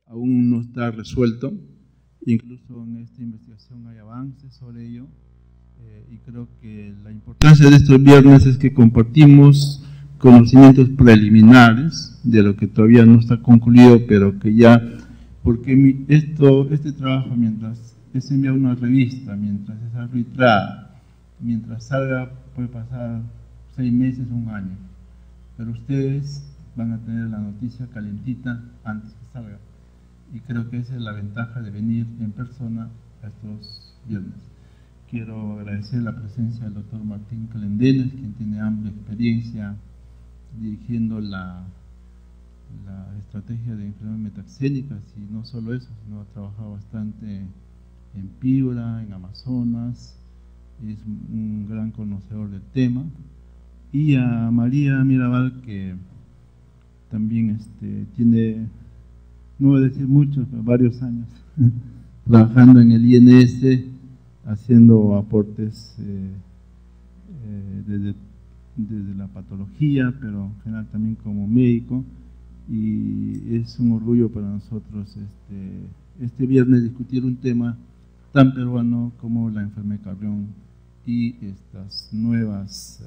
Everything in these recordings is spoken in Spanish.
aún no está resuelto. Incluso en esta investigación hay avances sobre ello, y creo que la importancia de estos viernes es que compartimos conocimientos preliminares de lo que todavía no está concluido, pero que ya, porque este trabajo, mientras es enviado a una revista, mientras es arbitrada, mientras salga, puede pasar 6 meses, 1 año, pero ustedes van a tener la noticia calentita antes que salga, y creo que esa es la ventaja de venir en persona a estos viernes. Quiero agradecer la presencia del doctor Martín Clendenes, quien tiene amplia experiencia dirigiendo la estrategia de enfermedades metaxénicas, y no solo eso, sino ha trabajado bastante en Piura, en Amazonas, es un gran conocedor del tema, y a María Mirabal, que también tiene, no voy a decir muchos, pero varios años trabajando en el INS, haciendo aportes desde la patología, pero en general también como médico, y es un orgullo para nosotros este viernes discutir un tema tan peruano como la enfermedad de Carrión y estos nuevos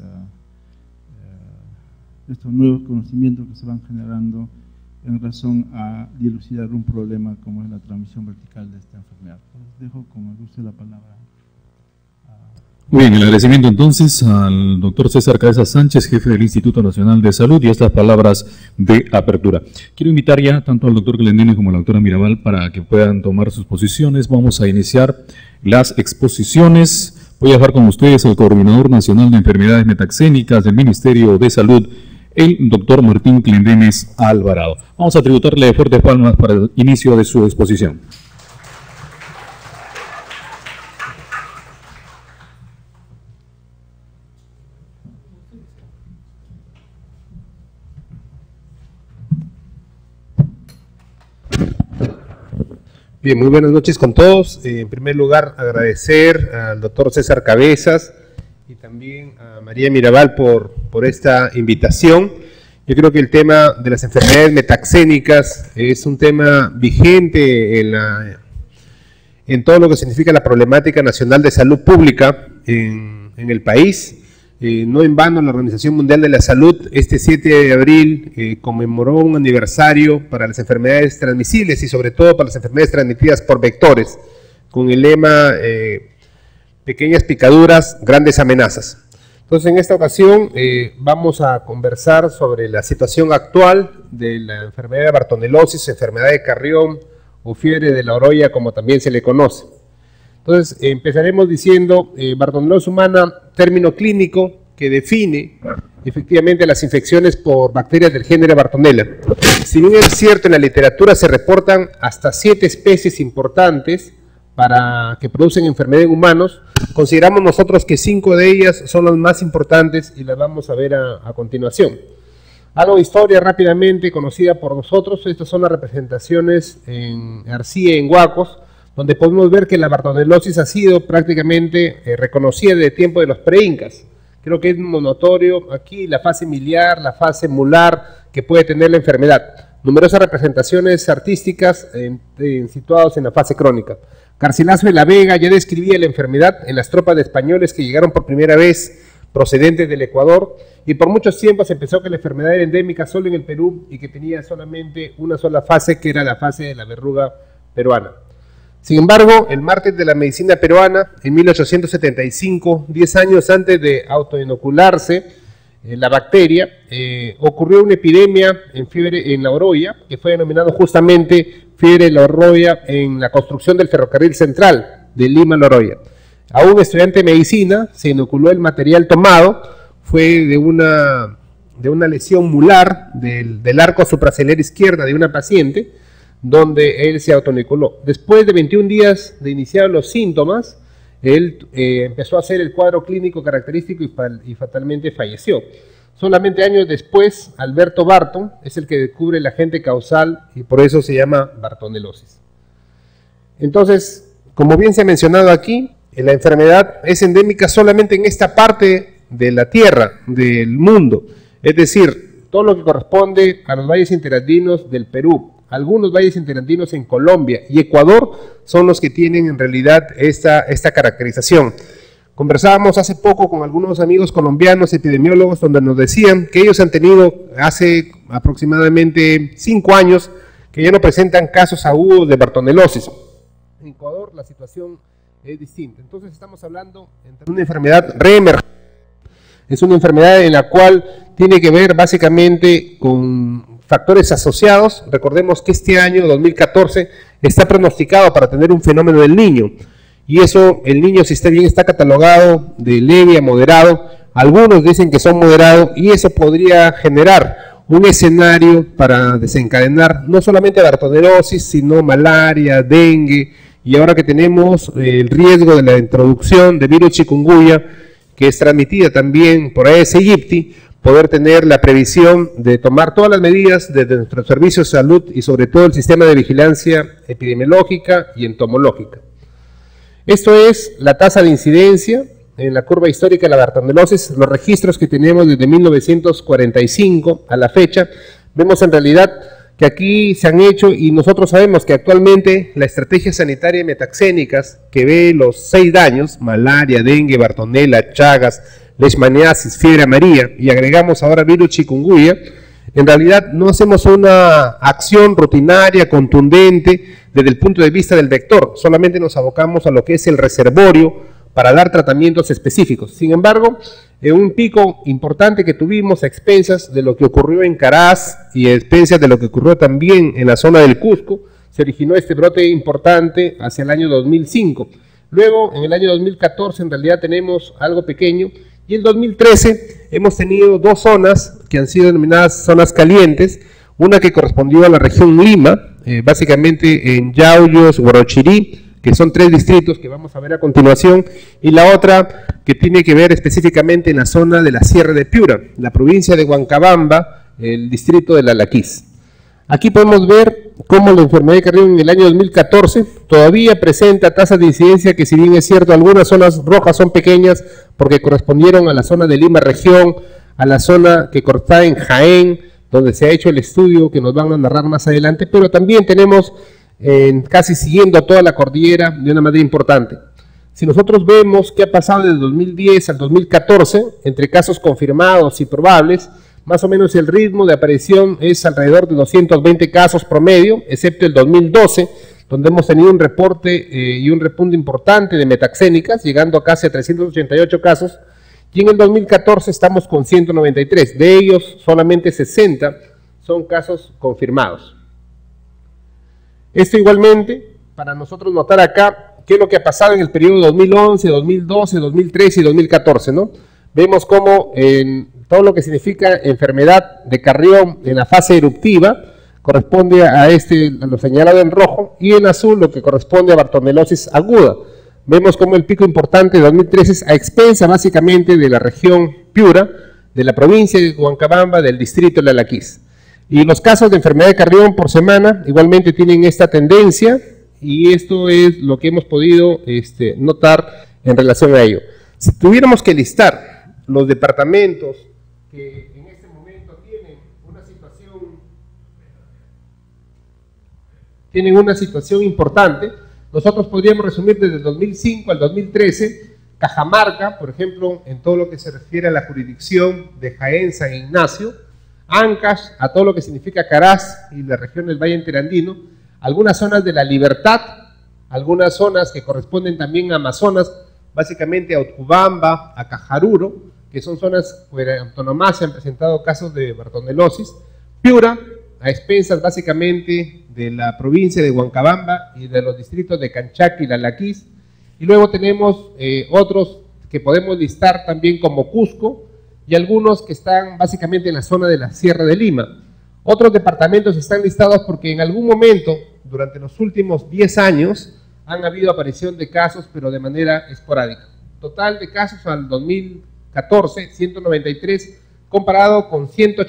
conocimientos que se van generando en razón a dilucidar un problema como es la transmisión vertical de esta enfermedad. Entonces, dejo con el uso de la palabra. Muy bien, el agradecimiento entonces al doctor César Cabezas Sánchez, jefe del Instituto Nacional de Salud, y estas palabras de apertura. Quiero invitar ya tanto al doctor Clendenes como a la doctora Mirabal para que puedan tomar sus posiciones. Vamos a iniciar las exposiciones. Voy a dejar con ustedes al Coordinador Nacional de Enfermedades Metaxénicas del Ministerio de Salud, el doctor Martín Clendenes Alvarado. Vamos a tributarle fuertes palmas para el inicio de su exposición. Bien, muy buenas noches con todos. En primer lugar, agradecer al doctor César Cabezas y también a María Mirabal por esta invitación. Yo creo que el tema de las enfermedades metaxénicas es un tema vigente en todo lo que significa la problemática nacional de salud pública en el país. No en vano, la Organización Mundial de la Salud este 7 de abril conmemoró un aniversario para las enfermedades transmisibles y sobre todo para las enfermedades transmitidas por vectores, con el lema pequeñas picaduras, grandes amenazas. Entonces, en esta ocasión vamos a conversar sobre la situación actual de la enfermedad de bartonelosis, enfermedad de Carrión o fiebre de la oroya, como también se le conoce. Entonces, empezaremos diciendo bartonelosis humana, término clínico que define efectivamente las infecciones por bacterias del género Bartonella. Si bien es cierto, en la literatura se reportan hasta 7 especies importantes que producen enfermedad en humanos, consideramos nosotros que 5 de ellas son las más importantes y las vamos a ver a continuación. Algo de historia rápidamente conocida por nosotros. Estas son las representaciones en Arcilla y en Huacos, donde podemos ver que la bartonelosis ha sido prácticamente reconocida desde el tiempo de los preincas. Creo que es notorio aquí la fase miliar, la fase mular que puede tener la enfermedad. Numerosas representaciones artísticas situadas en la fase crónica. Garcilaso de la Vega ya describía la enfermedad en las tropas de españoles que llegaron por primera vez procedentes del Ecuador, y por muchos tiempos se pensó que la enfermedad era endémica solo en el Perú y que tenía solamente una sola fase, que era la fase de la verruga peruana. Sin embargo, el mártir de la medicina peruana, en 1875, 10 años antes de autoinocularse la bacteria, ocurrió una epidemia en fiebre en la oroya, que fue denominado justamente fiebre de la oroya en la construcción del ferrocarril central de Lima a La Oroya. A un estudiante de medicina se inoculó el material tomado, fue de una lesión mular del arco supraciliar izquierda de una paciente, donde él se autoinoculó. Después de 21 días de iniciar los síntomas, él empezó a hacer el cuadro clínico característico y fatalmente falleció. Solamente años después, Alberto Barton es el que descubre el agente causal y por eso se llama bartonelosis. Entonces, como bien se ha mencionado aquí, la enfermedad es endémica solamente en esta parte de la Tierra, del mundo, es decir, todo lo que corresponde a los valles interandinos del Perú, algunos valles interandinos en Colombia y Ecuador son los que tienen en realidad esta caracterización. Conversábamos hace poco con algunos amigos colombianos epidemiólogos donde nos decían que ellos han tenido hace aproximadamente 5 años que ya no presentan casos agudos de bartonelosis. En Ecuador la situación es distinta. Entonces estamos hablando de una enfermedad reemergente. Es una enfermedad en la cual tiene que ver básicamente con factores asociados. Recordemos que este año, 2014, está pronosticado para tener un fenómeno del niño. Y eso, el niño, si está bien, está catalogado de leve a moderado. Algunos dicen que son moderados y eso podría generar un escenario para desencadenar no solamente bartonelosis, sino malaria, dengue. Y ahora que tenemos el riesgo de la introducción de virus chikungunya, que es transmitida también por Aedes aegypti, poder tener la previsión de tomar todas las medidas desde nuestros servicios de salud y sobre todo el sistema de vigilancia epidemiológica y entomológica. Esto es la tasa de incidencia en la curva histórica de la bartonelosis, los registros que tenemos desde 1945 a la fecha. Vemos en realidad que aquí se han hecho, y nosotros sabemos que actualmente la estrategia sanitaria metaxénicas, que ve los 6 daños, malaria, dengue, bartonela, chagas, leishmaniasis, fiebre amarilla, y agregamos ahora virus chikungunya, en realidad no hacemos una acción rutinaria, contundente, desde el punto de vista del vector, solamente nos abocamos a lo que es el reservorio para dar tratamientos específicos. Sin embargo, un pico importante que tuvimos a expensas de lo que ocurrió en Caraz y a expensas de lo que ocurrió también en la zona del Cusco, se originó este brote importante hacia el año 2005. Luego, en el año 2014, en realidad tenemos algo pequeño, y en 2013 hemos tenido 2 zonas que han sido denominadas zonas calientes, una que correspondió a la región Lima, básicamente en Yauyos, Huarochirí, que son 3 distritos que vamos a ver a continuación, y la otra que tiene que ver específicamente en la zona de la Sierra de Piura, la provincia de Huancabamba, el distrito de Lalaquís. Aquí podemos ver cómo la enfermedad de Carrión en el año 2014 todavía presenta tasas de incidencia que, si bien es cierto, algunas zonas rojas son pequeñas porque correspondieron a la zona de Lima región, a la zona que está en Jaén, donde se ha hecho el estudio que nos van a narrar más adelante, pero también tenemos casi siguiendo toda la cordillera de una manera importante. Si nosotros vemos qué ha pasado desde 2010 al 2014, entre casos confirmados y probables, más o menos el ritmo de aparición es alrededor de 220 casos promedio, excepto el 2012, donde hemos tenido un reporte y un repunte importante de metaxénicas, llegando a casi a 388 casos, y en el 2014 estamos con 193, de ellos solamente 60 son casos confirmados. Esto igualmente, para nosotros notar acá, qué es lo que ha pasado en el periodo 2011, 2012, 2013 y 2014, ¿no? Vemos cómo en todo lo que significa enfermedad de Carrión en la fase eruptiva corresponde a lo señalado en rojo, y en azul lo que corresponde a bartonelosis aguda. Vemos cómo el pico importante de 2013 es a expensa básicamente de la región Piura, de la provincia de Huancabamba, del distrito de Lalaquís. Y los casos de enfermedad de Carrión por semana igualmente tienen esta tendencia, y esto es lo que hemos podido notar en relación a ello. Si tuviéramos que listar los departamentos que en este momento tienen una situación importante, nosotros podríamos resumir desde el 2005 al 2013, Cajamarca, por ejemplo, en todo lo que se refiere a la jurisdicción de Jaén, San Ignacio, Ancash, a todo lo que significa Caraz y la región del Valle Interandino, algunas zonas de La Libertad, algunas zonas que corresponden también a Amazonas, básicamente a Utcubamba, a Cajaruro, que son zonas que en antonomasia han presentado casos de bartonelosis, Piura, a expensas básicamente de la provincia de Huancabamba y de los distritos de Canchac y Lalaquís, y luego tenemos otros que podemos listar también como Cusco, y algunos que están básicamente en la zona de la Sierra de Lima. Otros departamentos están listados porque en algún momento, durante los últimos 10 años, han habido aparición de casos, pero de manera esporádica. Total de casos al 2014, 193, comparado con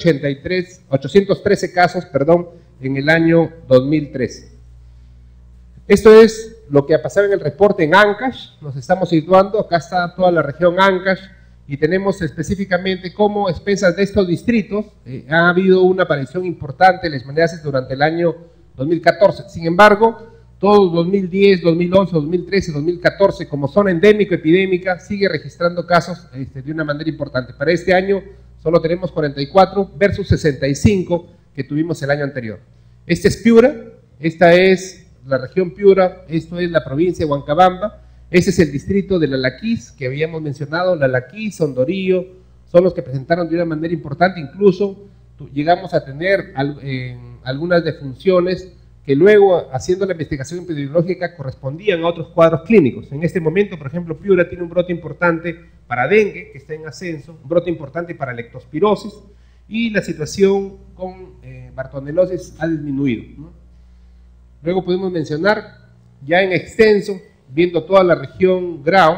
813 casos, en el año 2013. Esto es lo que ha pasado en el reporte en Ancash. Nos estamos situando, acá está toda la región Ancash, y tenemos específicamente cómo, a expensas de estos distritos, ha habido una aparición importante de leishmaniasis durante el año 2014. Sin embargo, todo 2010, 2011, 2013, 2014, como zona endémico-epidémica, sigue registrando casos de una manera importante. Para este año solo tenemos 44 versus 65 que tuvimos el año anterior. Este es Piura, esta es la región Piura, esto es la provincia de Huancabamba, este es el distrito de Lalaquís, que habíamos mencionado, Lalaquís, Sondorío, son los que presentaron de una manera importante, incluso llegamos a tener algunas defunciones que luego, haciendo la investigación epidemiológica, correspondían a otros cuadros clínicos. En este momento, por ejemplo, Piura tiene un brote importante para dengue, que está en ascenso, un brote importante para leptospirosis, y la situación con bartonelosis ha disminuido, ¿no? Luego podemos mencionar, ya en extenso, viendo toda la región Grao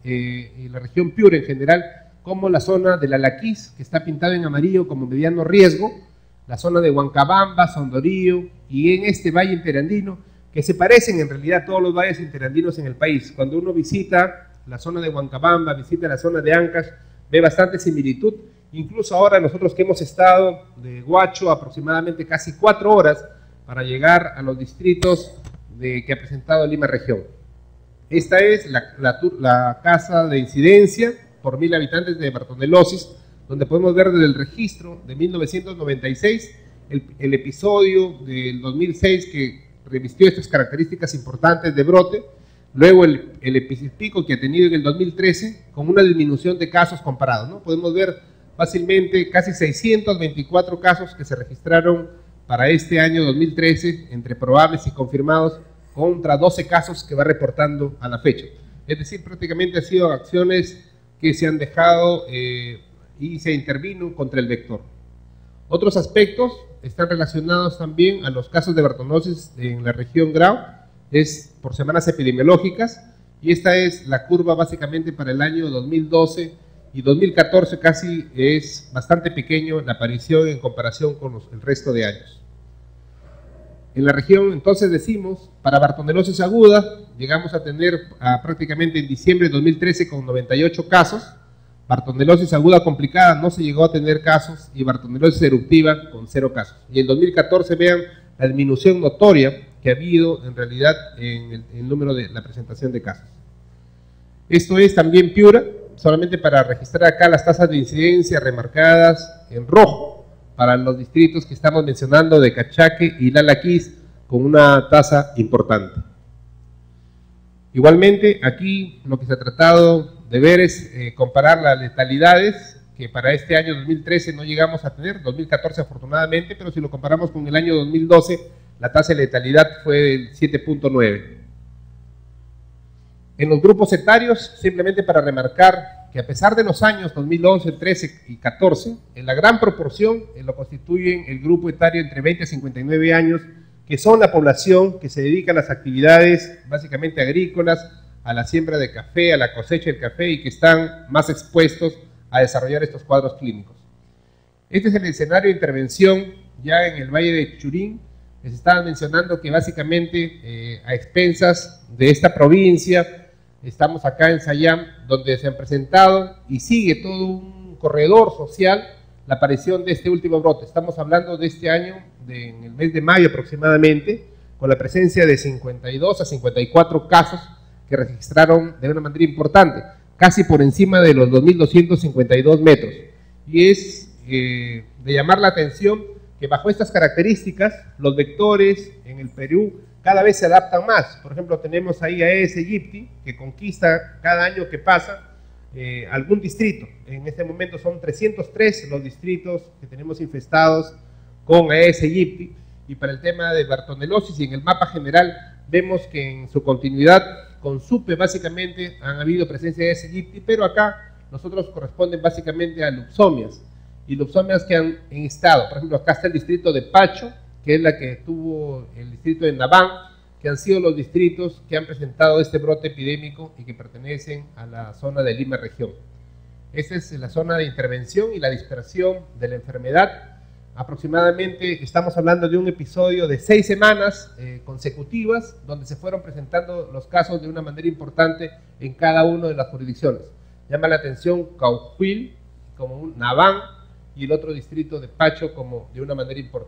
y la región Piura en general, como la zona de Lalaquís, que está pintada en amarillo como mediano riesgo, la zona de Huancabamba, Sondorío, y en este valle interandino, que se parecen en realidad a todos los valles interandinos en el país. Cuando uno visita la zona de Huancabamba, visita la zona de Ancash, ve bastante similitud. Incluso ahora nosotros que hemos estado de Huacho aproximadamente casi 4 horas para llegar a los distritos que ha presentado Lima Región. Esta es la tasa de incidencia por 1000 habitantes de bartonelosis, donde podemos ver desde el registro de 1996, el episodio del 2006 que revistió estas características importantes de brote, luego el pico que ha tenido en el 2013 con una disminución de casos comparados, ¿no? Podemos ver fácilmente casi 624 casos que se registraron para este año 2013 entre probables y confirmados contra 12 casos que va reportando a la fecha. Es decir, prácticamente han sido acciones que se han dejado y se intervino contra el vector. Otros aspectos están relacionados también a los casos de bartonelosis en la región Grao, es por semanas epidemiológicas, y esta es la curva básicamente para el año 2012 y 2014 casi es bastante pequeño la aparición en comparación con el resto de años. En la región, entonces decimos, para bartonelosis aguda, llegamos a tener prácticamente en diciembre de 2013 con 98 casos, bartonelosis aguda complicada no se llegó a tener casos, y bartonelosis eruptiva con 0 casos. Y en 2014 vean la disminución notoria que ha habido en realidad en el número de la presentación de casos. Esto es también Piura, solamente para registrar acá las tasas de incidencia remarcadas en rojo, para los distritos que estamos mencionando de Cachaque y Lalaquís, con una tasa importante. Igualmente, aquí lo que se ha tratado de ver es comparar las letalidades, que para este año 2013 no llegamos a tener, 2014 afortunadamente, pero si lo comparamos con el año 2012, la tasa de letalidad fue del 7.9. En los grupos etarios, simplemente para remarcar que a pesar de los años 2011, 13 y 14, en la gran proporción lo constituyen el grupo etario entre 20 y 59 años, que son la población que se dedica a las actividades básicamente agrícolas, a la siembra de café, a la cosecha del café, y que están más expuestos a desarrollar estos cuadros clínicos. Este es el escenario de intervención ya en el Valle de Churín. Les estaba mencionando que básicamente a expensas de esta provincia, estamos acá en Sayam, donde se han presentado y sigue todo un corredor social la aparición de este último brote. Estamos hablando de este año, en el mes de mayo aproximadamente, con la presencia de 52 a 54 casos que registraron de una manera importante, casi por encima de los 2.252 metros. Y es de llamar la atención que bajo estas características, los vectores en el Perú cada vez se adaptan más. Por ejemplo, tenemos ahí a Aedes aegypti, que conquista cada año que pasa algún distrito. En este momento son 303 los distritos que tenemos infestados con Aedes aegypti, y para el tema de bartonelosis y en el mapa general vemos que en su continuidad con SUPE básicamente han habido presencia de Aedes aegypti, pero acá nosotros corresponden básicamente a lupsomias, y lupsomias que han estado, por ejemplo, acá está el distrito de Pacho, que es la que tuvo el distrito de Nabán, que han sido los distritos que han presentado este brote epidémico y que pertenecen a la zona de Lima Región. Esta es la zona de intervención y la dispersión de la enfermedad. Aproximadamente estamos hablando de un episodio de 6 semanas consecutivas, donde se fueron presentando los casos de una manera importante en cada una de las jurisdicciones. Llama la atención Cauquil como un Nabán, y el otro distrito de Pacho como de una manera importante.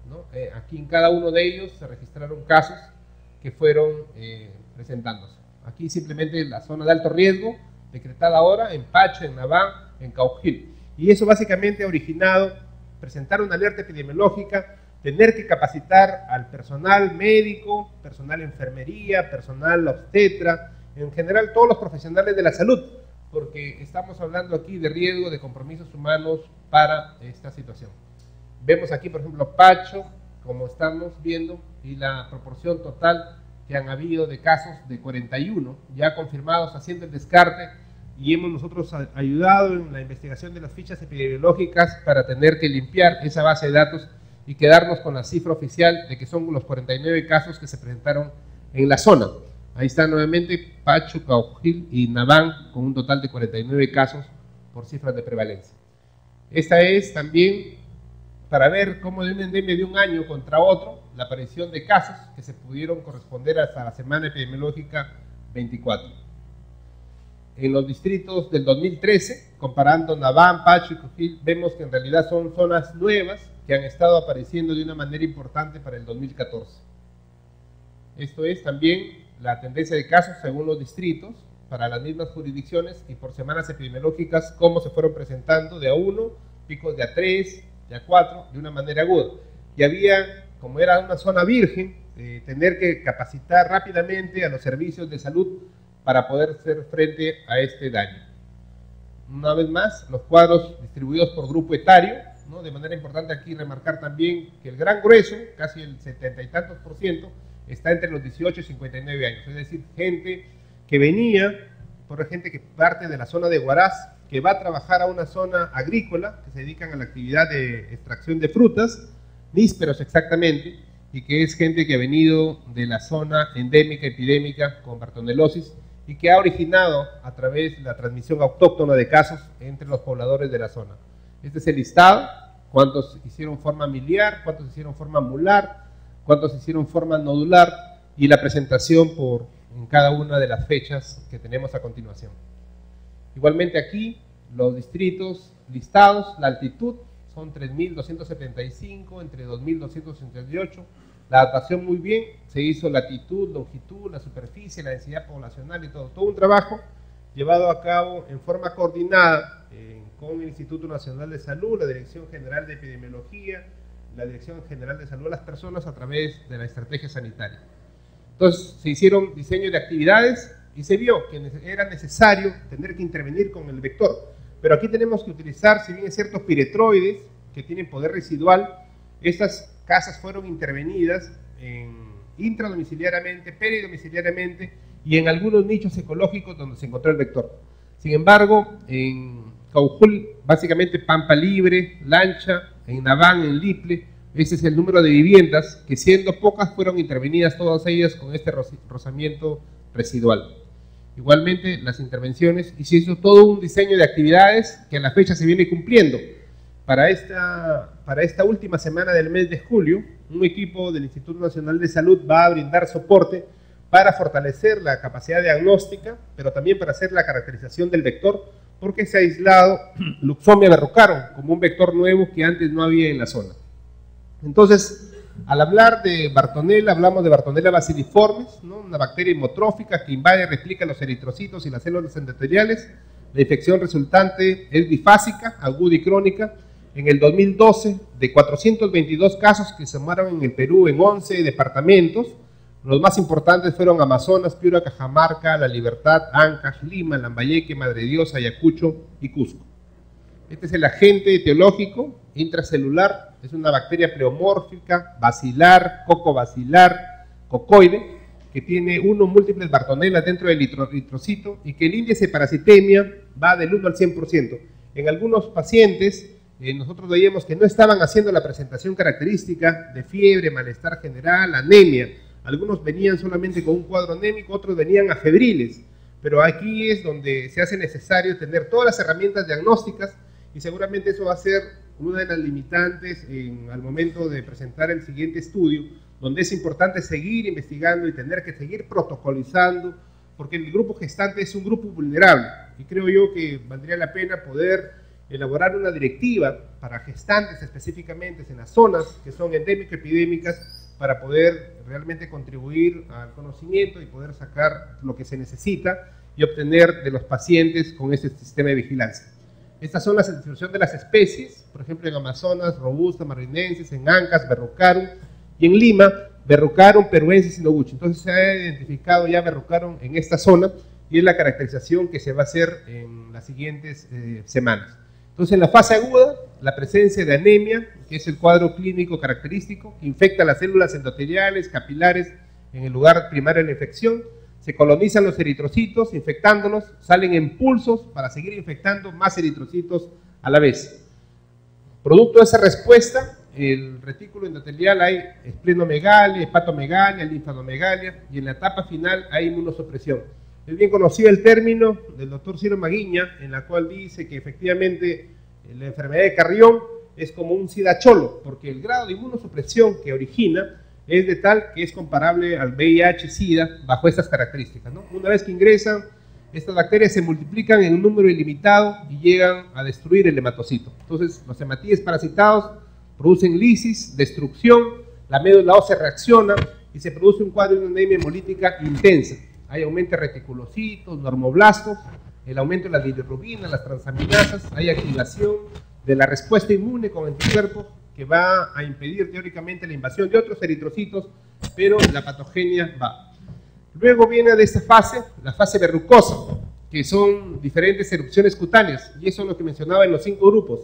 ¿no? Aquí en cada uno de ellos se registraron casos que fueron presentándose. Aquí simplemente la zona de alto riesgo, decretada ahora en Pacho, en Naván, en Caujil. Y eso básicamente ha originado presentar una alerta epidemiológica, tener que capacitar al personal médico, personal enfermería, personal obstetra, en general todos los profesionales de la salud, porque estamos hablando aquí de riesgo de compromisos humanos para esta situación. Vemos aquí, por ejemplo, Pacho, como estamos viendo, y la proporción total que han habido de casos de 41 ya confirmados, haciendo el descarte, y hemos nosotros ayudado en la investigación de las fichas epidemiológicas para tener que limpiar esa base de datos y quedarnos con la cifra oficial de que son los 49 casos que se presentaron en la zona. Ahí está nuevamente Pacho, Caujil y Naván, con un total de 49 casos por cifras de prevalencia. Esta es también para ver cómo de una endemia de un año contra otro, la aparición de casos que se pudieron corresponder hasta la semana epidemiológica 24. En los distritos del 2013, comparando Naván, Pacho y Caujil, vemos que en realidad son zonas nuevas que han estado apareciendo de una manera importante para el 2014. Esto es también la tendencia de casos según los distritos, para las mismas jurisdicciones y por semanas epidemiológicas, cómo se fueron presentando de A1, picos de A3, de A4, de una manera aguda. Y había, como era una zona virgen, tener que capacitar rápidamente a los servicios de salud para poder hacer frente a este daño. Una vez más, los cuadros distribuidos por grupo etario, ¿no? De manera importante aquí remarcar también que el gran grueso, casi el 70 y tantos %, está entre los 18 y 59 años, es decir, gente que venía, por gente que parte de la zona de Huaraz, que va a trabajar a una zona agrícola, que se dedican a la actividad de extracción de frutas, nísperos exactamente, y que es gente que ha venido de la zona endémica, epidémica, con bartonelosis, y que ha originado a través de la transmisión autóctona de casos entre los pobladores de la zona. Este es el listado, cuántos hicieron forma miliar, cuántos hicieron forma mular, cuántos hicieron forma nodular, y la presentación en cada una de las fechas que tenemos a continuación. Igualmente aquí, los distritos listados, la altitud son 3.275 entre 2.268, la adaptación muy bien, se hizo latitud, longitud, la superficie, la densidad poblacional y todo un trabajo llevado a cabo en forma coordinada con el Instituto Nacional de Salud, la Dirección General de Epidemiología, la Dirección General de Salud a las personas a través de la estrategia sanitaria. Entonces se hicieron diseños de actividades y se vio que era necesario tener que intervenir con el vector, pero aquí tenemos que utilizar, si bien es cierto, piretroides que tienen poder residual. Estas casas fueron intervenidas intradomiciliariamente, peridomiciliariamente y en algunos nichos ecológicos donde se encontró el vector. Sin embargo, en Caujil, básicamente Pampa Libre, Lancha, en Naván, en Liple, ese es el número de viviendas que, siendo pocas, fueron intervenidas todas ellas con este rozamiento residual. Igualmente, las intervenciones, y se hizo todo un diseño de actividades que a la fecha se viene cumpliendo. Para esta última semana del mes de julio, un equipo del Instituto Nacional de Salud va a brindar soporte para fortalecer la capacidad diagnóstica, pero también para hacer la caracterización del vector, porque se ha aislado Luxomia verrucarum como un vector nuevo que antes no había en la zona. Entonces, al hablar de Bartonella, hablamos de Bartonella bacilliformes, ¿no? Una bacteria hemotrófica que invade y replica los eritrocitos y las células endoteliales. La infección resultante es bifásica, aguda y crónica. En el 2012, de 422 casos que se sumaron en el Perú en 11 departamentos, los más importantes fueron Amazonas, Piura, Cajamarca, La Libertad, Ancash, Lima, Lambayeque, Madre Dios, Ayacucho y Cusco. Este es el agente etiológico intracelular, es una bacteria pleomórfica, bacilar, cocobacilar, cocoide, que tiene múltiples Bartonella dentro del eritrocito y que el índice de parasitemia va del 1 al 100%. En algunos pacientes, nosotros veíamos que no estaban haciendo la presentación característica de fiebre, malestar general, anemia. Algunos venían solamente con un cuadro anémico, otros venían afebriles, pero aquí es donde se hace necesario tener todas las herramientas diagnósticas y seguramente eso va a ser una de las limitantes al momento de presentar el siguiente estudio, donde es importante seguir investigando y tener que seguir protocolizando, porque el grupo gestante es un grupo vulnerable y creo yo que valdría la pena poder elaborar una directiva para gestantes específicamente en las zonas que son endémico-epidémicas para poder realmente contribuir al conocimiento y poder sacar lo que se necesita y obtener de los pacientes con este sistema de vigilancia. Estas son las distribución de las especies, por ejemplo en Amazonas, robusta, marinensis, en Ancas, Verrucarum, y en Lima, Verrucarum, peruensis y noguchi. Entonces se ha identificado ya Verrucarum en esta zona y es la caracterización que se va a hacer en las siguientes semanas. Entonces en la fase aguda, la presencia de anemia, que es el cuadro clínico característico, que infecta las células endoteliales, capilares en el lugar primario de la infección, se colonizan los eritrocitos, infectándolos, salen impulsos para seguir infectando más eritrocitos a la vez. Producto de esa respuesta, el retículo endotelial hay esplenomegalia, hepatomegalia, linfanomegalia, y en la etapa final hay inmunosupresión. Es bien conocido el término del doctor Ciro Maguiña, en la cual dice que efectivamente la enfermedad de Carrión es como un SIDA cholo, porque el grado de inmunosupresión que origina es de tal que es comparable al VIH-Sida bajo estas características, ¿no? Una vez que ingresan, estas bacterias se multiplican en un número ilimitado y llegan a destruir el hematocito. Entonces, los hematíes parasitados producen lisis, destrucción, la médula ósea reacciona y se produce un cuadro de una anemia hemolítica intensa. Hay aumento de reticulocitos, normoblastos, el aumento de la bilirrubina, las transaminasas, hay activación de la respuesta inmune con anticuerpos que va a impedir teóricamente la invasión de otros eritrocitos, pero la patogenia va. Luego viene de esta fase, la fase verrucosa, que son diferentes erupciones cutáneas, y eso es lo que mencionaba en los 5 grupos.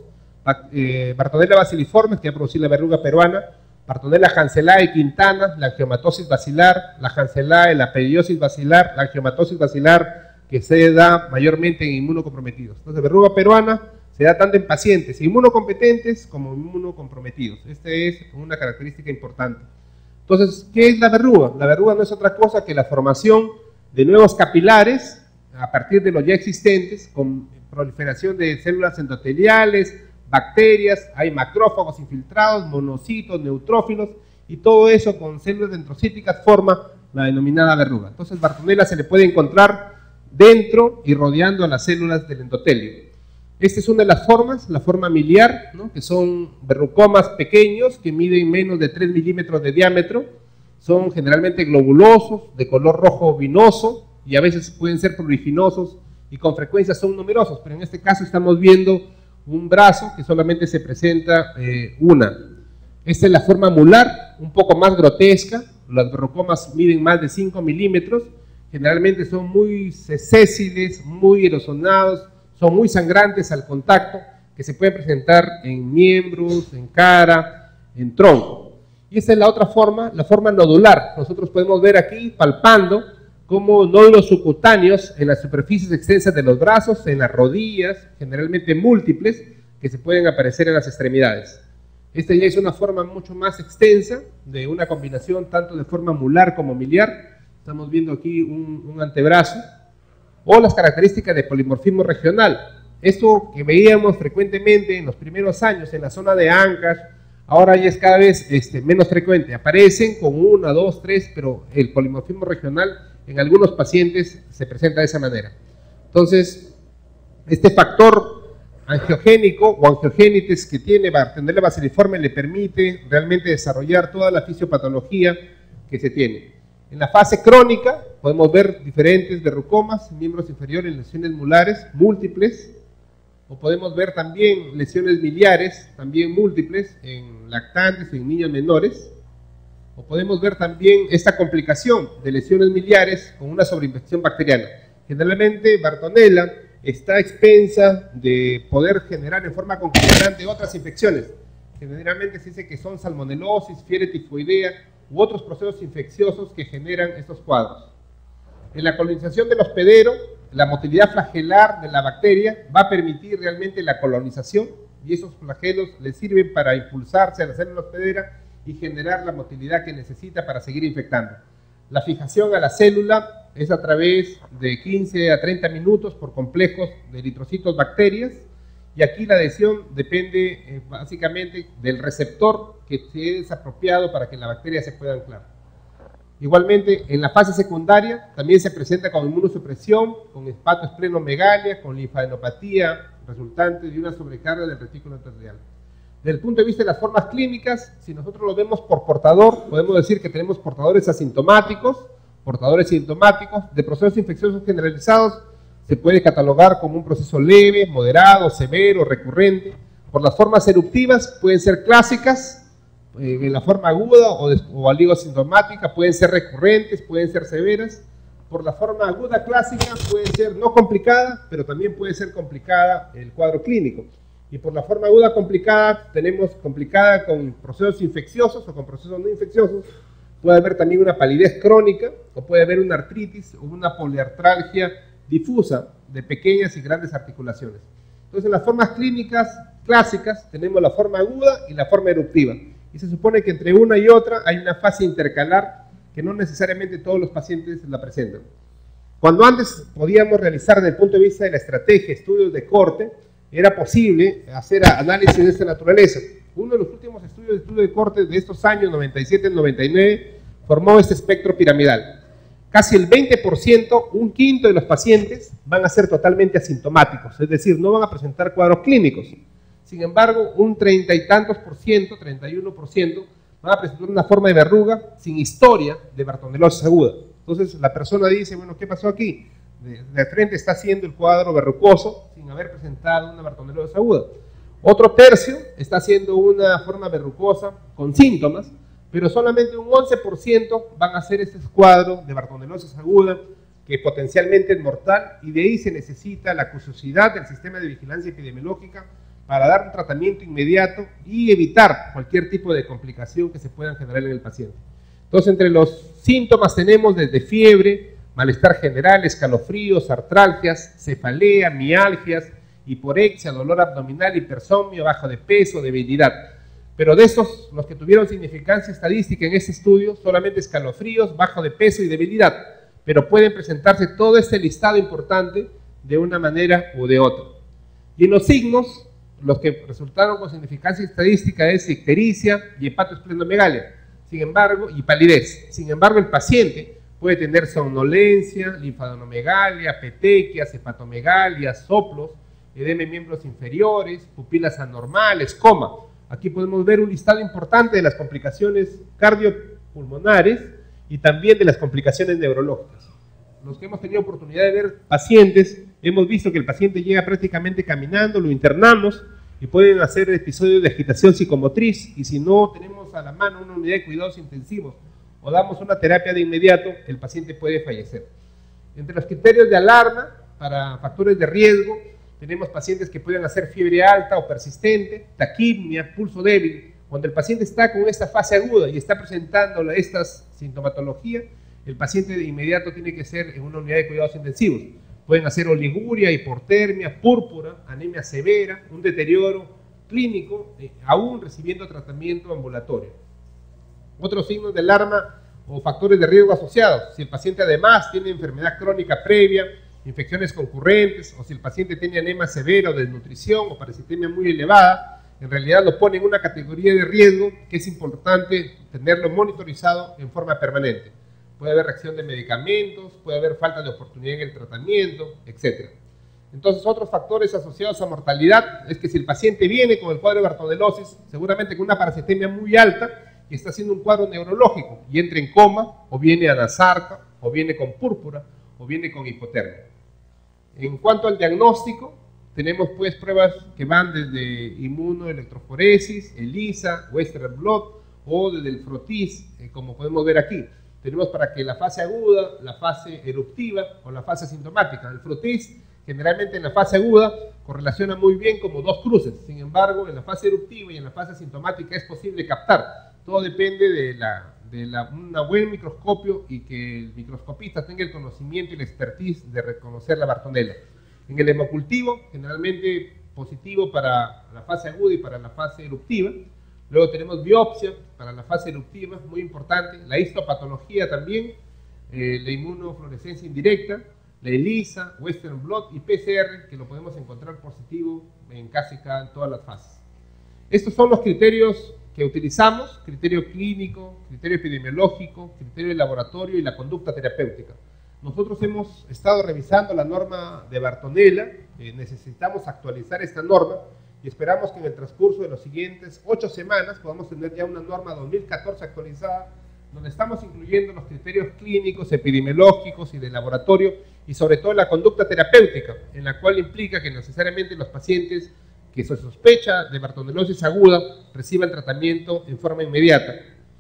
Bartonella baciliforme, que va a producir la verruga peruana, Bartonella hanselae quintana, la angiomatosis basilar, la hanselae, la pediosis basilar, la angiomatosis basilar, que se da mayormente en inmunocomprometidos. Entonces, verruga peruana se da tanto en pacientes inmunocompetentes como inmunocomprometidos. Esta es una característica importante. Entonces, ¿qué es la verruga? La verruga no es otra cosa que la formación de nuevos capilares a partir de los ya existentes, con proliferación de células endoteliales, bacterias, hay macrófagos infiltrados, monocitos, neutrófilos, y todo eso con células dendrocíticas forma la denominada verruga. Entonces, Bartonella se le puede encontrar dentro y rodeando a las células del endotelio. Esta es una de las formas, la forma miliar, ¿no? Que son verrucomas pequeños que miden menos de 3 milímetros de diámetro, son generalmente globulosos, de color rojo vinoso, y a veces pueden ser pruriginosos, y con frecuencia son numerosos, pero en este caso estamos viendo un brazo que solamente se presenta una. Esta es la forma mular, un poco más grotesca, las verrucomas miden más de 5 milímetros, generalmente son muy sésiles, muy erosionados, son muy sangrantes al contacto, que se pueden presentar en miembros, en cara, en tronco. Y esta es la otra forma, la forma nodular. Nosotros podemos ver aquí, palpando, como nódulos subcutáneos en las superficies extensas de los brazos, en las rodillas, generalmente múltiples, que se pueden aparecer en las extremidades. Esta ya es una forma mucho más extensa, de una combinación tanto de forma mular como miliar. Estamos viendo aquí un antebrazo, o las características de polimorfismo regional. Esto que veíamos frecuentemente en los primeros años en la zona de Ancas, ahora ya es cada vez menos frecuente. Aparecen con 1, 2, 3, pero el polimorfismo regional en algunos pacientes se presenta de esa manera. Entonces, este factor angiogénico o angiogénites que tiene Bartonella baciliforme le permite realmente desarrollar toda la fisiopatología que se tiene. En la fase crónica podemos ver diferentes verrucomas, miembros inferiores, lesiones mulares múltiples, o podemos ver también lesiones miliares, también múltiples, en lactantes, en niños menores, o podemos ver también esta complicación de lesiones miliares con una sobreinfección bacteriana. Generalmente Bartonella está expensa de poder generar en forma concomitante otras infecciones. Generalmente se dice que son salmonelosis, fiebre tifoidea u otros procesos infecciosos que generan estos cuadros. En la colonización del hospedero, la motilidad flagelar de la bacteria va a permitir realmente la colonización, y esos flagelos le sirven para impulsarse a la célula hospedera y generar la motilidad que necesita para seguir infectando. La fijación a la célula es a través de 15 a 30 minutos por complejos de eritrocitos bacterias, y aquí la adhesión depende básicamente del receptor que es apropiado para que la bacteria se pueda anclar. Igualmente, en la fase secundaria también se presenta con inmunosupresión, con hepatoesplenomegalia, con linfadenopatía resultante de una sobrecarga del retículo endotelial. Desde el punto de vista de las formas clínicas, si nosotros lo vemos por portador, podemos decir que tenemos portadores asintomáticos, portadores sintomáticos, de procesos infecciosos generalizados, se puede catalogar como un proceso leve, moderado, severo, recurrente. Por las formas eruptivas pueden ser clásicas, en la forma aguda o oligosintomática, pueden ser recurrentes, pueden ser severas. Por la forma aguda clásica puede ser no complicada, pero también puede ser complicada el cuadro clínico. Y por la forma aguda complicada, tenemos complicada con procesos infecciosos o con procesos no infecciosos. Puede haber también una palidez crónica, o puede haber una artritis o una poliartralgia difusa de pequeñas y grandes articulaciones. Entonces, en las formas clínicas clásicas tenemos la forma aguda y la forma eruptiva. Y se supone que entre una y otra hay una fase intercalar que no necesariamente todos los pacientes la presentan. Cuando antes podíamos realizar desde el punto de vista de la estrategia estudios de corte, era posible hacer análisis de esta naturaleza. Uno de los últimos estudios de corte de estos años, 97-99, formó este espectro piramidal. Casi el 20%, un quinto de los pacientes van a ser totalmente asintomáticos, es decir, no van a presentar cuadros clínicos. Sin embargo, un 30 y tantos por ciento, 31%, van a presentar una forma de verruga sin historia de bartonelosis aguda. Entonces la persona dice, bueno, ¿qué pasó aquí? De frente está haciendo el cuadro verrucoso sin haber presentado una bartonelosis aguda. Otro tercio está haciendo una forma verrucosa con síntomas, pero solamente un 11% van a hacer este cuadro de bartonelosis aguda, que potencialmente es mortal, y de ahí se necesita la acuciosidad del sistema de vigilancia epidemiológica para dar un tratamiento inmediato y evitar cualquier tipo de complicación que se pueda generar en el paciente. Entonces, entre los síntomas tenemos desde fiebre, malestar general, escalofríos, artralgias, cefalea, mialgias, hiporexia, dolor abdominal, hipersomnio, bajo de peso, debilidad. Pero de esos, los que tuvieron significancia estadística en este estudio, solamente escalofríos, bajo de peso y debilidad, pero pueden presentarse todo este listado importante de una manera u de otra. Y en los signos, los que resultaron con significancia estadística es ictericia y hepatoesplenomegalia, sin embargo, y palidez. Sin embargo, el paciente puede tener somnolencia, linfadenomegalia, petequias, hepatomegalia, soplos, edema en miembros inferiores, pupilas anormales, coma. Aquí podemos ver un listado importante de las complicaciones cardiopulmonares y también de las complicaciones neurológicas. Los que hemos tenido oportunidad de ver pacientes, hemos visto que el paciente llega prácticamente caminando, lo internamos y pueden hacer episodios de agitación psicomotriz, y si no tenemos a la mano una unidad de cuidados intensivos o damos una terapia de inmediato, el paciente puede fallecer. Entre los criterios de alarma para factores de riesgo, tenemos pacientes que pueden hacer fiebre alta o persistente, taquipnia, pulso débil. Cuando el paciente está con esta fase aguda y está presentando esta sintomatología, el paciente de inmediato tiene que ser en una unidad de cuidados intensivos. Pueden hacer oliguria, hipotermia, púrpura, anemia severa, un deterioro clínico, aún recibiendo tratamiento ambulatorio. Otros signos de alarma o factores de riesgo asociados: si el paciente además tiene enfermedad crónica previa, infecciones concurrentes, o si el paciente tiene anemia severa o desnutrición o parasitemia muy elevada, en realidad lo pone en una categoría de riesgo que es importante tenerlo monitorizado en forma permanente. Puede haber reacción de medicamentos, puede haber falta de oportunidad en el tratamiento, etc. Entonces, otros factores asociados a mortalidad es que si el paciente viene con el cuadro de bartonelosis, seguramente con una parasitemia muy alta y está haciendo un cuadro neurológico y entra en coma, o viene anasarca, o viene con púrpura, o viene con hipotermia. En cuanto al diagnóstico, tenemos pues pruebas que van desde inmunoelectroforesis, ELISA, Western blot, o desde el frotis, como podemos ver aquí. Tenemos para que la fase aguda, la fase eruptiva o la fase sintomática. El frotis generalmente en la fase aguda correlaciona muy bien como dos cruces. Sin embargo, en la fase eruptiva y en la fase sintomática es posible captar. Todo depende de un buen microscopio y que el microscopista tenga el conocimiento y la expertise de reconocer la bartonella. En el hemocultivo, generalmente positivo para la fase aguda y para la fase eruptiva. Luego tenemos biopsia para la fase eruptiva, muy importante. La histopatología también, la inmunofluorescencia indirecta, la ELISA, Western blot y PCR, que lo podemos encontrar positivo en casi todas las fases. Estos son los criterios que utilizamos: criterio clínico, criterio epidemiológico, criterio de laboratorio y la conducta terapéutica. Nosotros hemos estado revisando la norma de Bartonella, necesitamos actualizar esta norma y esperamos que en el transcurso de los siguientes 8 semanas podamos tener ya una norma 2014 actualizada, donde estamos incluyendo los criterios clínicos, epidemiológicos y de laboratorio, y sobre todo la conducta terapéutica, en la cual implica que necesariamente los pacientes que se sospecha de bartonellosis aguda reciban tratamiento en forma inmediata.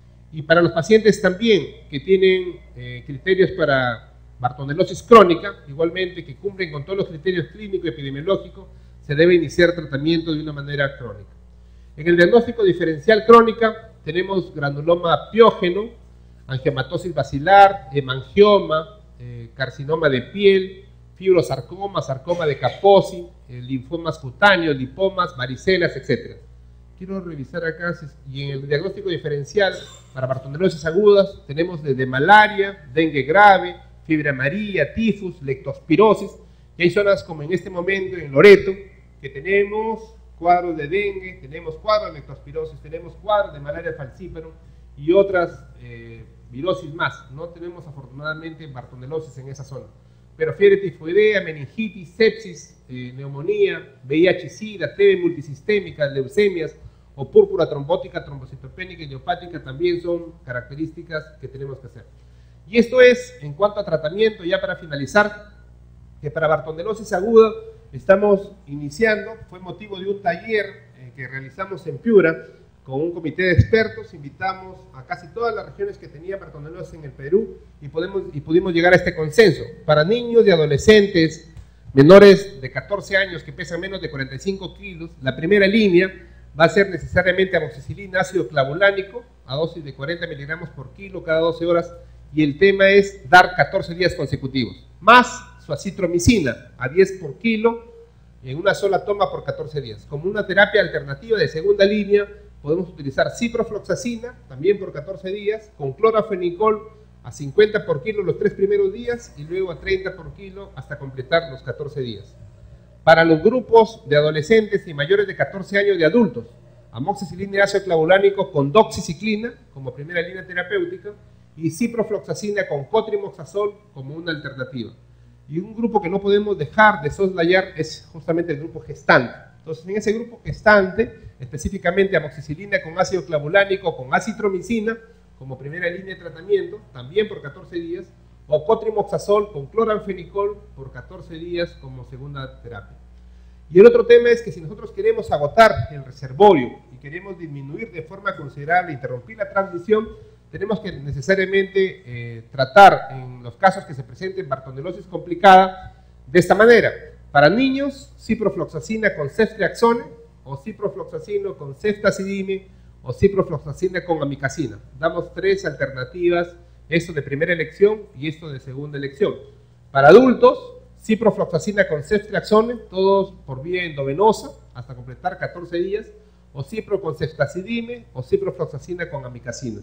Y para los pacientes también que tienen criterios para bartonellosis crónica, igualmente que cumplen con todos los criterios clínicos y epidemiológicos, se debe iniciar tratamiento de una manera crónica. En el diagnóstico diferencial crónica tenemos granuloma piógeno, angiomatosis basilar, hemangioma, carcinoma de piel, fibrosarcoma, sarcoma de Kaposi, linfomas cutáneos, lipomas, varicelas, etc. Quiero revisar acá, y en el diagnóstico diferencial para bartonellosis agudas tenemos desde malaria, dengue grave, fiebre amarilla, tifus, leptospirosis, y hay zonas como en este momento en Loreto, que tenemos cuadros de dengue, tenemos cuadros de leptospirosis, tenemos cuadros de malaria falciparum y otras virosis más. No tenemos afortunadamente bartonellosis en esa zona, pero fiebre tifoidea, meningitis, sepsis, neumonía, VIH-Sida, TB multisistémica, leucemias o púrpura trombótica, trombocitopénica y idiopática también son características que tenemos que hacer. Y esto es en cuanto a tratamiento. Ya para finalizar, que para bartonellosis aguda estamos iniciando, fue motivo de un taller que realizamos en Piura con un comité de expertos. Invitamos a casi todas las regiones que tenían bartonellosis en el Perú y pudimos llegar a este consenso. Para niños y adolescentes menores de 14 años que pesan menos de 45 kilos, la primera línea va a ser necesariamente amoxicilina ácido clavulánico a dosis de 40 miligramos por kilo cada 12 horas, y el tema es dar 14 días consecutivos, más su acitromicina a 10 por kilo en una sola toma por 14 días. Como una terapia alternativa de segunda línea, podemos utilizar ciprofloxacina también por 14 días, con clorafenicol a 50 por kilo los 3 primeros días y luego a 30 por kilo hasta completar los 14 días. Para los grupos de adolescentes y mayores de 14 años de adultos, amoxicilina ácido clavulánico con doxiciclina como primera línea terapéutica y ciprofloxacina con cotrimoxazol como una alternativa. Y un grupo que no podemos dejar de soslayar es justamente el grupo gestante. Entonces, en ese grupo gestante, específicamente amoxicilina con ácido clavulánico con acitromicina como primera línea de tratamiento, también por 14 días, o cotrimoxazol con cloranfenicol por 14 días como segunda terapia. Y el otro tema es que si nosotros queremos agotar el reservorio y queremos disminuir de forma considerable, interrumpir la transmisión, tenemos que necesariamente tratar en los casos que se presenten bartonellosis complicada de esta manera. Para niños, ciprofloxacina con ceftriaxone o ciprofloxacino con ceftazidime o ciprofloxacina con amicacina. Damos 3 alternativas, esto de primera elección y esto de segunda elección. Para adultos, ciprofloxacina con ceftriaxone, todos por vía endovenosa hasta completar 14 días, o cipro con ceftazidime o ciprofloxacina con amicacina.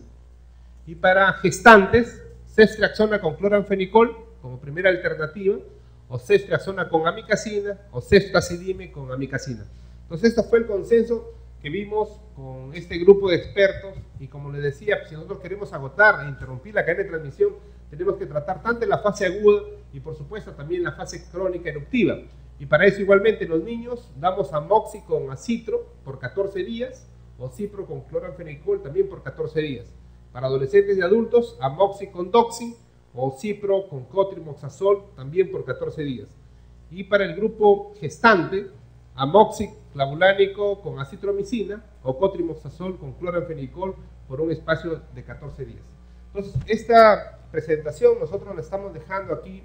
Y para gestantes, ceftriaxona con cloranfenicol como primera alternativa, o ceftriaxona con amicacina, o ceftazidime con amicacina. Entonces, este fue el consenso que vimos con este grupo de expertos, y como les decía, si nosotros queremos agotar e interrumpir la cadena de transmisión, tenemos que tratar tanto la fase aguda y por supuesto también la fase crónica eruptiva. Y para eso igualmente en los niños damos amoxi con acitro por 14 días, o cipro con cloranfenicol también por 14 días. Para adolescentes y adultos, amoxi con doxin o cipro con cotrimoxazol también por 14 días. Y para el grupo gestante, amoxi clavulánico con acitromicina o cotrimoxazol con cloranfenicol por un espacio de 14 días. Entonces, esta presentación nosotros la estamos dejando aquí.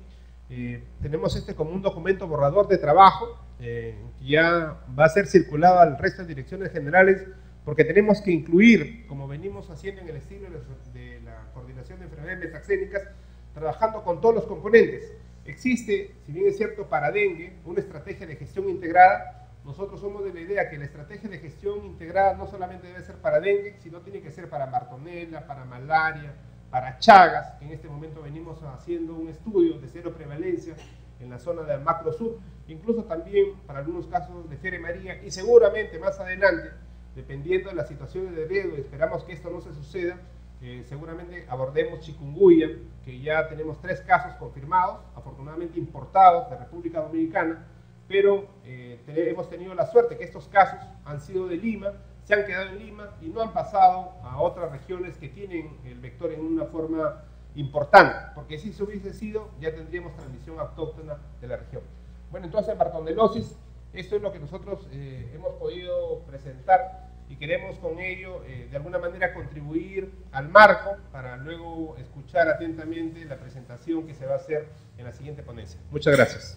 Tenemos como un documento borrador de trabajo que ya va a ser circulado al resto de direcciones generales, porque tenemos que incluir, como venimos haciendo en el estilo de la coordinación de enfermedades metaxénicas, trabajando con todos los componentes. Existe, si bien es cierto, para dengue, una estrategia de gestión integrada. Nosotros somos de la idea que la estrategia de gestión integrada no solamente debe ser para dengue, sino tiene que ser para Bartonella, para malaria, para Chagas, que en este momento venimos haciendo un estudio de cero prevalencia en la zona del macro sur, incluso también para algunos casos de fiebre amarilla, y seguramente más adelante dependiendo de las situaciones de riesgo, esperamos que esto no se suceda, seguramente abordemos chikungunya, que ya tenemos 3 casos confirmados, afortunadamente importados de República Dominicana, pero hemos tenido la suerte que estos casos han sido de Lima, se han quedado en Lima y no han pasado a otras regiones que tienen el vector en una forma importante, porque si eso hubiese sido, ya tendríamos transmisión autóctona de la región. Bueno, entonces, Bartonellosis, esto es lo que nosotros hemos podido presentar y queremos con ello, de alguna manera, contribuir al marco para luego escuchar atentamente la presentación que se va a hacer en la siguiente ponencia. Muchas gracias.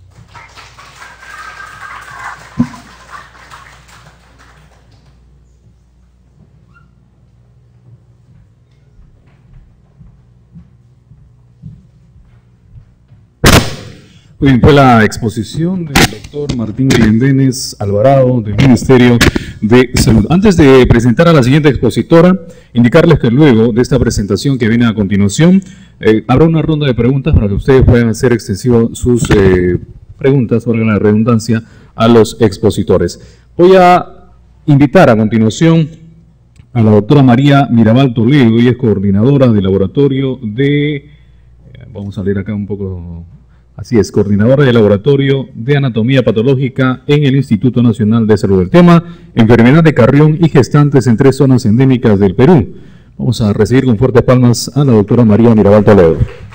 Muy bien, fue la exposición del doctor Martín Glendenes Alvarado del Ministerio de Salud. Antes de presentar a la siguiente expositora, indicarles que luego de esta presentación que viene a continuación, habrá una ronda de preguntas para que ustedes puedan hacer extensivo sus preguntas, valga la redundancia, a los expositores. Voy a invitar a continuación a la doctora María Mirabal Toledo, ella es coordinadora del laboratorio de, vamos a leer acá un poco. Así es, coordinadora del Laboratorio de Anatomía Patológica en el Instituto Nacional de Salud. El tema, enfermedad de Carrión y gestantes en 3 zonas endémicas del Perú. Vamos a recibir con fuertes palmas a la doctora María Mirabal Toledo.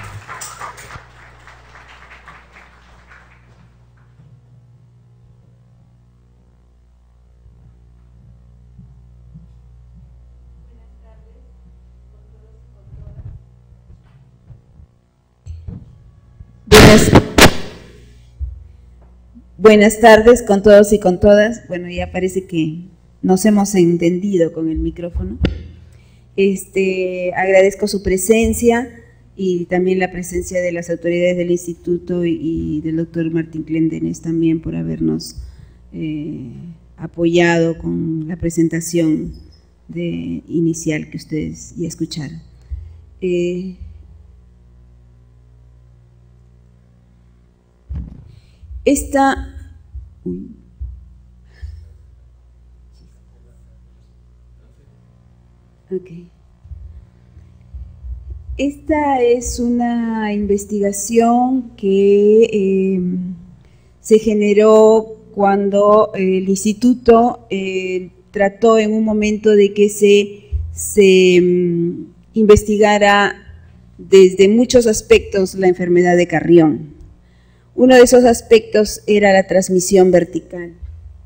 Buenas tardes con todos y con todas. Bueno, ya parece que nos hemos entendido con el micrófono. Agradezco su presencia y también la presencia de las autoridades del instituto y del doctor Martín Glendenes también por habernos apoyado con la presentación inicial que ustedes ya escucharon. Esta es una investigación que se generó cuando el instituto trató en un momento de que se investigara desde muchos aspectos la enfermedad de Carrión. Uno de esos aspectos era la transmisión vertical.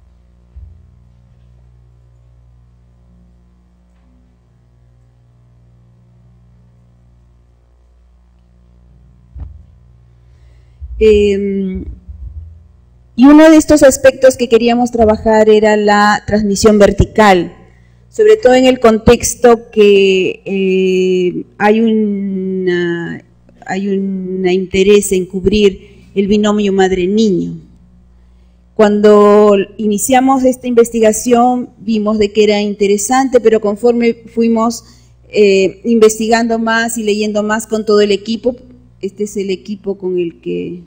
Y uno de estos aspectos que queríamos trabajar era la transmisión vertical, sobre todo en el contexto que hay un interés en cubrir el binomio madre-niño. Cuando iniciamos esta investigación vimos de que era interesante, pero conforme fuimos investigando más y leyendo más con todo el equipo, este es el equipo con el que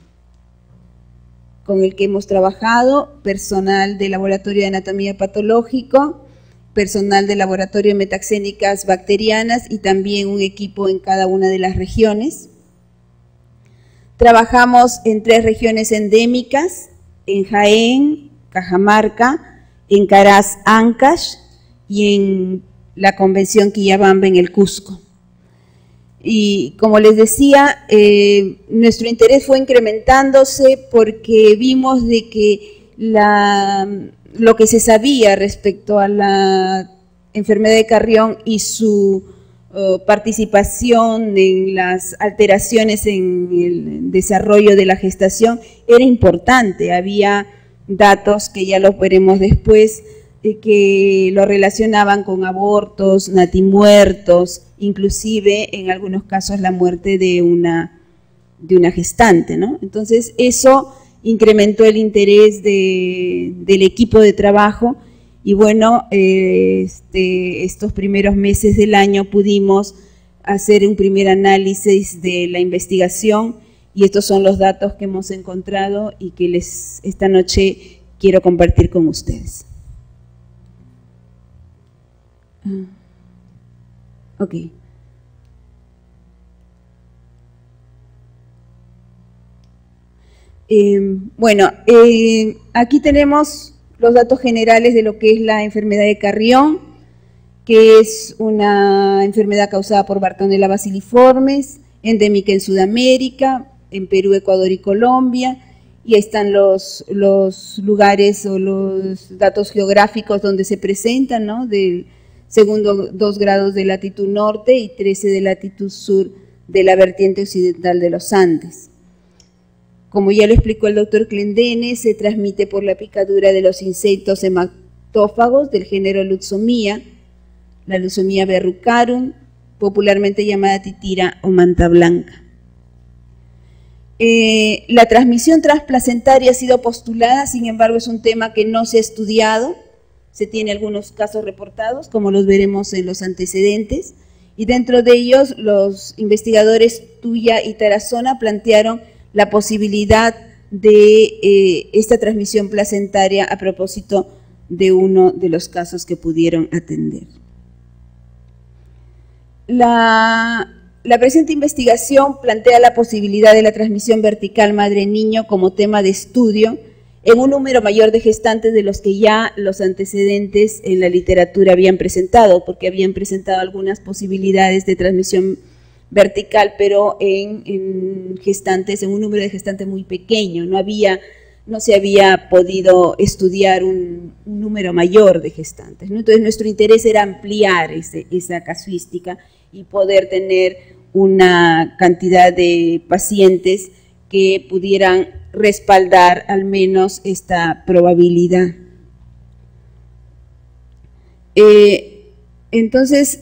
hemos trabajado, personal del Laboratorio de Anatomía Patológico, personal del Laboratorio de Metaxénicas Bacterianas y también un equipo en cada una de las regiones. Trabajamos en 3 regiones endémicas, en Jaén, Cajamarca, en Caraz, Ancash y en la Convención Quillabamba en el Cusco. Y como les decía, nuestro interés fue incrementándose porque vimos de que lo que se sabía respecto a la enfermedad de Carrión y su participación en las alteraciones en el desarrollo de la gestación era importante. Había datos que ya los veremos después, que lo relacionaban con abortos, natimuertos, inclusive en algunos casos la muerte de una gestante, ¿no? Entonces eso incrementó el interés del equipo de trabajo y bueno, estos primeros meses del año pudimos hacer un primer análisis de la investigación y estos son los datos que hemos encontrado y que esta noche quiero compartir con ustedes. Ok. Bueno, aquí tenemos los datos generales de lo que es la enfermedad de Carrión, que es una enfermedad causada por Bartonella bacilliformes, endémica en Sudamérica, en Perú, Ecuador y Colombia, y ahí están los lugares o los datos geográficos donde se presentan, ¿no? Del segundo 2 grados de latitud norte y 13 de latitud sur de la vertiente occidental de los Andes. Como ya lo explicó el doctor Clendene, se transmite por la picadura de los insectos hematófagos del género Lutzomia, la Lutzomia verrucarum, popularmente llamada titira o manta blanca. La transmisión transplacentaria ha sido postulada, sin embargo es un tema que no se ha estudiado, se tiene algunos casos reportados, como los veremos en los antecedentes, y dentro de ellos los investigadores Tuya y Tarazona plantearon la posibilidad de esta transmisión placentaria a propósito de uno de los casos que pudieron atender. La presente investigación plantea la posibilidad de la transmisión vertical madre-niño como tema de estudio en un número mayor de gestantes de los que ya los antecedentes en la literatura habían presentado, porque habían presentado algunas posibilidades de transmisión vertical, pero en gestantes, en un número de gestantes muy pequeño, no se había podido estudiar un número mayor de gestantes, ¿no? Entonces nuestro interés era ampliar esa casuística y poder tener una cantidad de pacientes que pudieran respaldar al menos esta probabilidad. Entonces,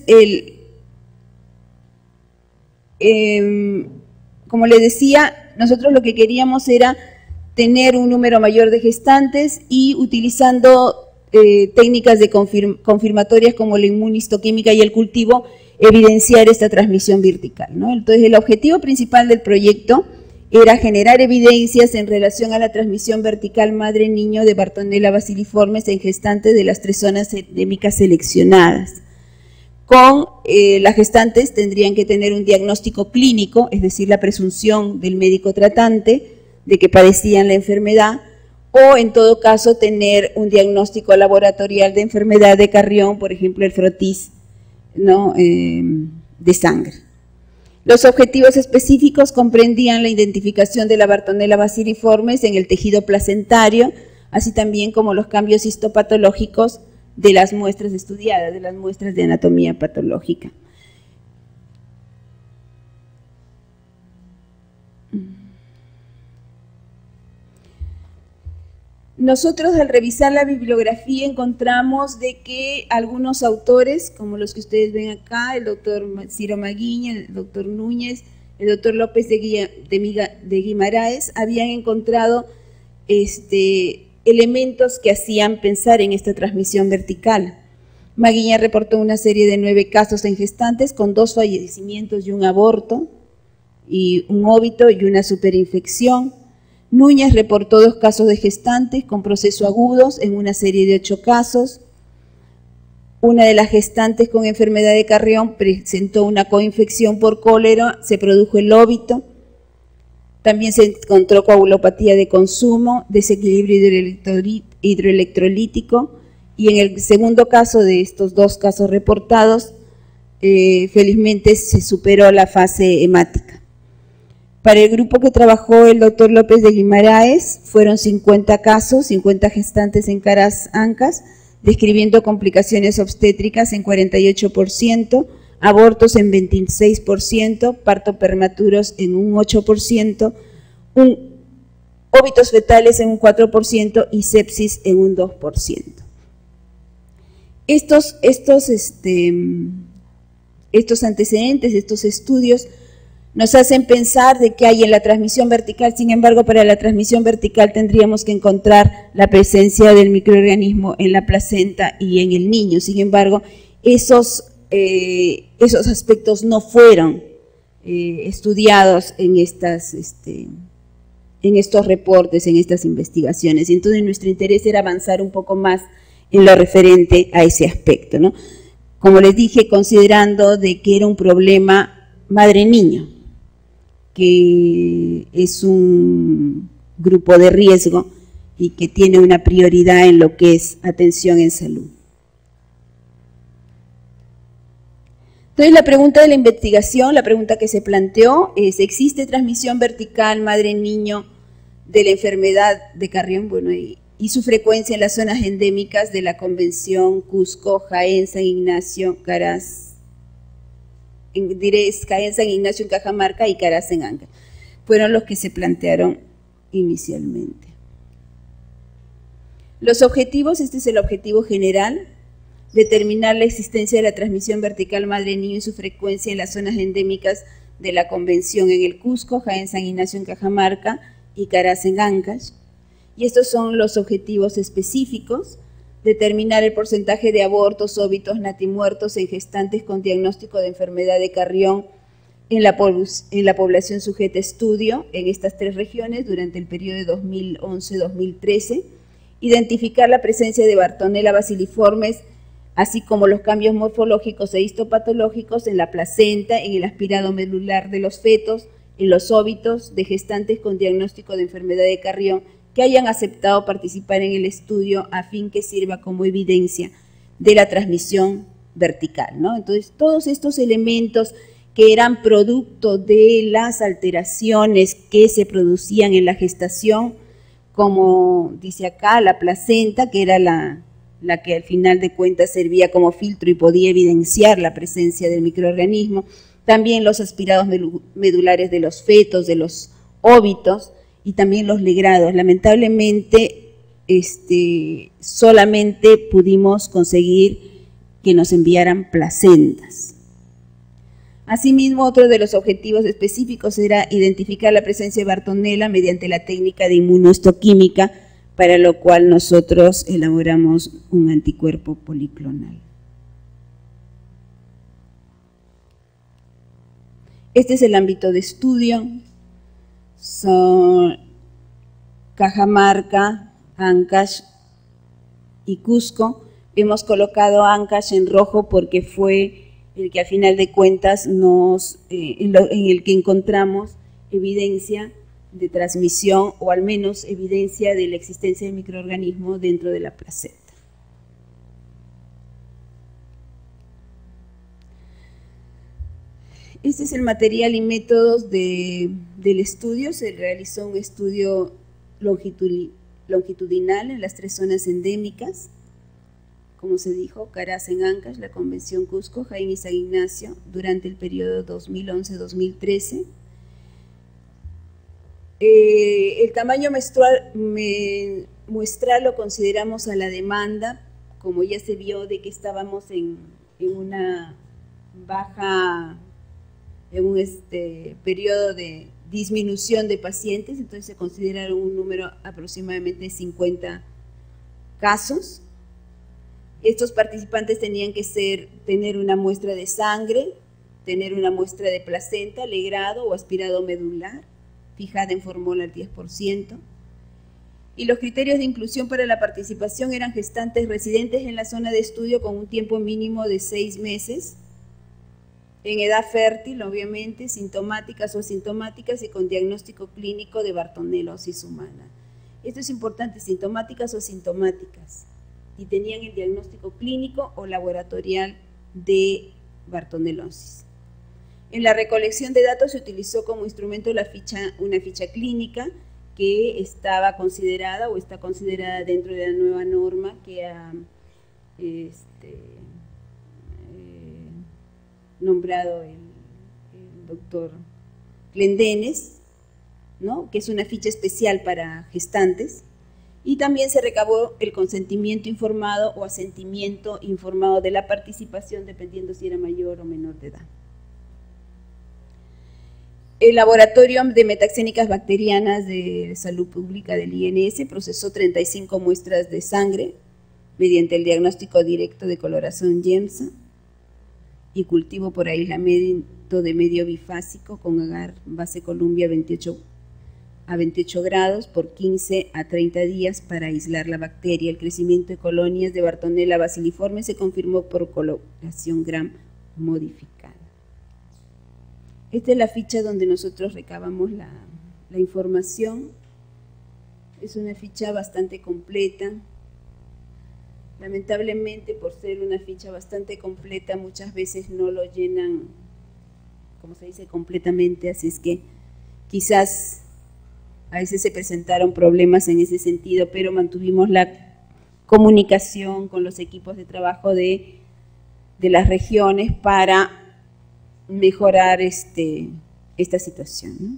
como les decía, nosotros lo que queríamos era tener un número mayor de gestantes y utilizando técnicas de confirmatorias como la inmunistoquímica y el cultivo, evidenciar esta transmisión vertical, ¿no? Entonces, el objetivo principal del proyecto era generar evidencias en relación a la transmisión vertical madre-niño de Bartonella bacilliformes en gestantes de las 3 zonas endémicas seleccionadas. Las gestantes tendrían que tener un diagnóstico clínico, es decir, la presunción del médico tratante de que padecían la enfermedad, o en todo caso tener un diagnóstico laboratorial de enfermedad de Carrión, por ejemplo el frotis, ¿no? De sangre. Los objetivos específicos comprendían la identificación de la Bartonella bacilliformes en el tejido placentario, así también como los cambios histopatológicos de las muestras estudiadas, de las muestras de anatomía patológica. Nosotros al revisar la bibliografía encontramos de que algunos autores, como los que ustedes ven acá, el doctor Ciro Maguiña, el doctor Núñez, el doctor López de Guimaraes, habían encontrado elementos que hacían pensar en esta transmisión vertical. Maguiña reportó una serie de 9 casos en gestantes con 2 fallecimientos y un aborto, y un óbito y una superinfección. Núñez reportó 2 casos de gestantes con proceso agudos en una serie de 8 casos. Una de las gestantes con enfermedad de Carrión presentó una coinfección por cólera, se produjo el óbito. También se encontró coagulopatía de consumo, desequilibrio hidroelectrolítico, y en el segundo caso de estos 2 casos reportados, felizmente se superó la fase hemática. Para el grupo que trabajó el doctor López de Guimaraes, fueron 50 casos, 50 gestantes en caras ancas, describiendo complicaciones obstétricas en 48%, abortos en 26%, parto prematuros en un 8%, óbitos fetales en un 4% y sepsis en un 2%. Estos antecedentes, estos estudios, nos hacen pensar de que hay en la transmisión vertical. Sin embargo, para la transmisión vertical tendríamos que encontrar la presencia del microorganismo en la placenta y en el niño. Sin embargo, esos aspectos no fueron estudiados en estos reportes, en estas investigaciones. Entonces, nuestro interés era avanzar un poco más en lo referente a ese aspecto, ¿no? como les dije, considerando de que era un problema madre-niño, que es un grupo de riesgo y que tiene una prioridad en lo que es atención en salud. Entonces, la pregunta de la investigación, la pregunta que se planteó es, ¿existe transmisión vertical madre-niño de la enfermedad de Carrión? Bueno, y su frecuencia en las zonas endémicas de la Convención Cusco, Jaén, San Ignacio, Caraz, Jaén, San Ignacio en Cajamarca y Caraz en Ancash. Fueron los que se plantearon inicialmente. Los objetivos, este es el objetivo general, determinar la existencia de la transmisión vertical madre-niño y su frecuencia en las zonas endémicas de la Convención en el Cusco, Jaén, San Ignacio en Cajamarca y Caraz en Ancash. Y estos son los objetivos específicos: determinar el porcentaje de abortos, óbitos, natimuertos en gestantes con diagnóstico de enfermedad de Carrión en la población sujeta a estudio en estas 3 regiones durante el periodo de 2011-2013, identificar la presencia de Bartonella baciliformes, así como los cambios morfológicos e histopatológicos en la placenta, en el aspirado medular de los fetos, en los óbitos de gestantes con diagnóstico de enfermedad de Carrión que hayan aceptado participar en el estudio a fin que sirva como evidencia de la transmisión vertical, ¿no? Entonces, todos estos elementos que eran producto de las alteraciones que se producían en la gestación, como dice acá, la placenta, que era la que al final de cuentas servía como filtro y podía evidenciar la presencia del microorganismo, también los aspirados medulares de los fetos, de los óbitos, y también los legrados. Lamentablemente, solamente pudimos conseguir que nos enviaran placentas. Asimismo, otro de los objetivos específicos era identificar la presencia de Bartonella mediante la técnica de inmunohistoquímica, para lo cual nosotros elaboramos un anticuerpo policlonal. Este es el ámbito de estudio. Son Cajamarca, Ancash y Cusco. Hemos colocado Ancash en rojo porque fue el que a final de cuentas en el que encontramos evidencia de transmisión, o al menos evidencia de la existencia del microorganismo dentro de la placenta. Este es el material y métodos del estudio. Se realizó un estudio longitudinal en las 3 zonas endémicas, como se dijo, Caraz en Ancash, la Convención Cusco, Jaén y San Ignacio, durante el periodo 2011-2013. El tamaño muestral lo consideramos a la demanda, como ya se vio de que estábamos en una baja, en un periodo de disminución de pacientes, entonces se considera un número aproximadamente de 50 casos. Estos participantes tenían que tener una muestra de sangre, tener una muestra de placenta, legrado o aspirado medular, fijada en formol al 10%. Y los criterios de inclusión para la participación eran gestantes residentes en la zona de estudio con un tiempo mínimo de 6 meses, en edad fértil, obviamente, sintomáticas o asintomáticas y con diagnóstico clínico de bartonellosis humana. Esto es importante, sintomáticas o asintomáticas, y tenían el diagnóstico clínico o laboratorial de bartonellosis. En la recolección de datos se utilizó como instrumento una ficha clínica que estaba considerada o está considerada dentro de la nueva norma que ha nombrado el doctor Clendenes, ¿no?, que es una ficha especial para gestantes, y también se recabó el consentimiento informado o asentimiento informado de la participación, dependiendo si era mayor o menor de edad. El Laboratorio de Metaxénicas Bacterianas de Salud Pública del INS procesó 35 muestras de sangre mediante el diagnóstico directo de coloración YEMSA y cultivo por aislamiento de medio bifásico con agar base Columbia 28 a 28 grados por 15 a 30 días para aislar la bacteria. El crecimiento de colonias de Bartonella basiliforme se confirmó por coloración Gram modificada. Esta es la ficha donde nosotros recabamos la información. Es una ficha bastante completa. Lamentablemente, por ser una ficha bastante completa, muchas veces no lo llenan, como se dice, completamente, así es que quizás a veces se presentaron problemas en ese sentido, pero mantuvimos la comunicación con los equipos de trabajo de las regiones para mejorar esta situación, ¿no?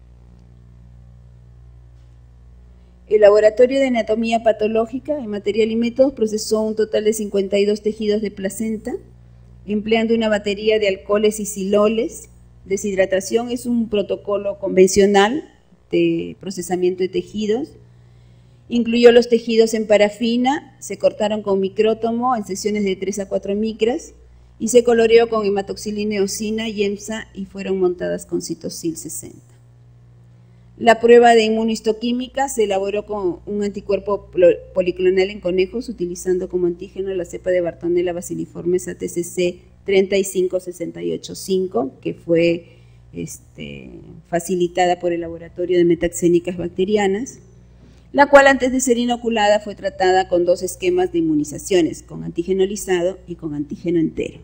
El laboratorio de anatomía patológica en material y métodos procesó un total de 52 tejidos de placenta, empleando una batería de alcoholes y siloles. Deshidratación es un protocolo convencional de procesamiento de tejidos. Incluyó los tejidos en parafina, se cortaron con micrótomo en secciones de 3 a 4 micras y se coloreó con hematoxilina eosina y EMSA y fueron montadas con citosil 60. La prueba de inmunistoquímica se elaboró con un anticuerpo policlonal en conejos utilizando como antígeno la cepa de Bartonella basiliforme ATCC 35685, que fue facilitada por el laboratorio de metaxénicas bacterianas, la cual antes de ser inoculada fue tratada con 2 esquemas de inmunizaciones, con antígeno lisado y con antígeno entero.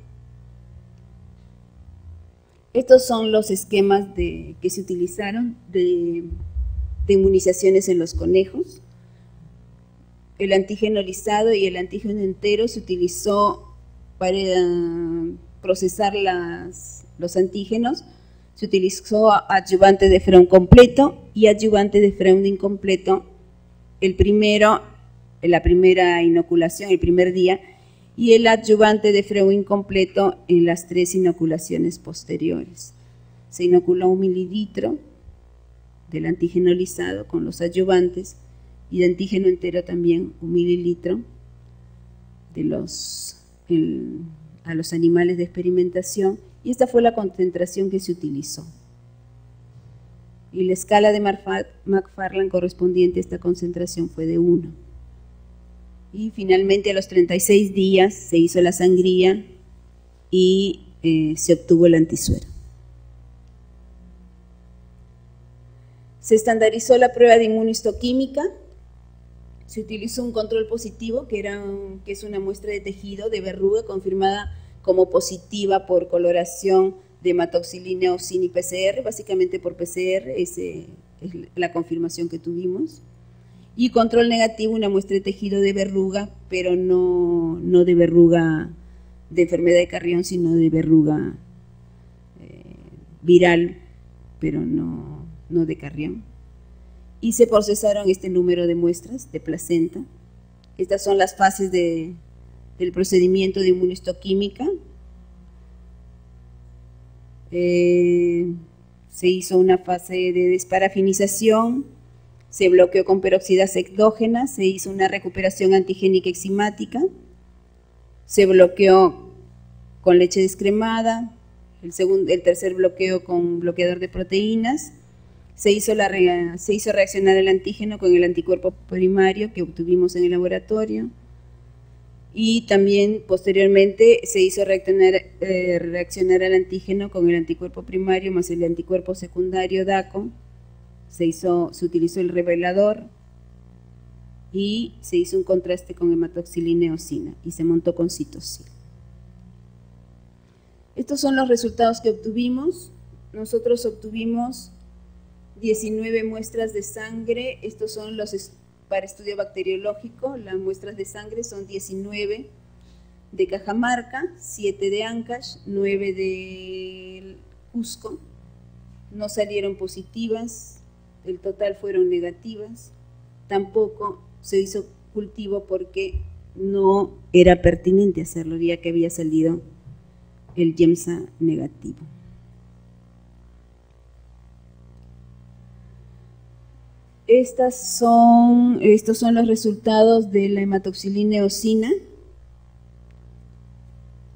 Estos son los esquemas que se utilizaron de inmunizaciones en los conejos. El antígeno lisado y el antígeno entero se utilizó para procesar los antígenos. Se utilizó adyuvante de Freund completo y adyuvante de Freund incompleto en la primera inoculación, el primer día, y el adyuvante de Freund incompleto en las 3 inoculaciones posteriores. Se inoculó 1 mililitro del antígeno lisado con los adyuvantes y de antígeno entero también 1 mililitro a los animales de experimentación, y esta fue la concentración que se utilizó. Y la escala de McFarland correspondiente a esta concentración fue de 1. Y finalmente a los 36 días se hizo la sangría y se obtuvo el antisuero. Se estandarizó la prueba de inmunistoquímica, se utilizó un control positivo que es una muestra de tejido de verruga confirmada como positiva por coloración de hematoxilina eosina y PCR, básicamente por PCR, esa es la confirmación que tuvimos. Y control negativo, una muestra de tejido de verruga, pero no de verruga de enfermedad de Carrión, sino de verruga viral, pero no de Carrión. Y se procesaron este número de muestras de placenta. Estas son las fases del procedimiento de inmunistoquímica. Se hizo una fase de desparafinización, se bloqueó con peroxidasa endógena, se hizo una recuperación antigénica enzimática, se bloqueó con leche descremada, el tercer bloqueo con bloqueador de proteínas, se hizo reaccionar el antígeno con el anticuerpo primario que obtuvimos en el laboratorio, y también posteriormente se hizo reaccionar al antígeno con el anticuerpo primario más el anticuerpo secundario DACO. Se utilizó el revelador y se hizo un contraste con hematoxilina eosina y se montó con citosil. Estos son los resultados que obtuvimos. Nosotros obtuvimos 19 muestras de sangre. Estos son para estudio bacteriológico. Las muestras de sangre son 19 de Cajamarca, 7 de Ancash, 9 de Cusco. No salieron positivas. El total fueron negativas, tampoco se hizo cultivo porque no era pertinente hacerlo, ya que había salido el YEMSA negativo. Estos son los resultados de la hematoxilina eosina.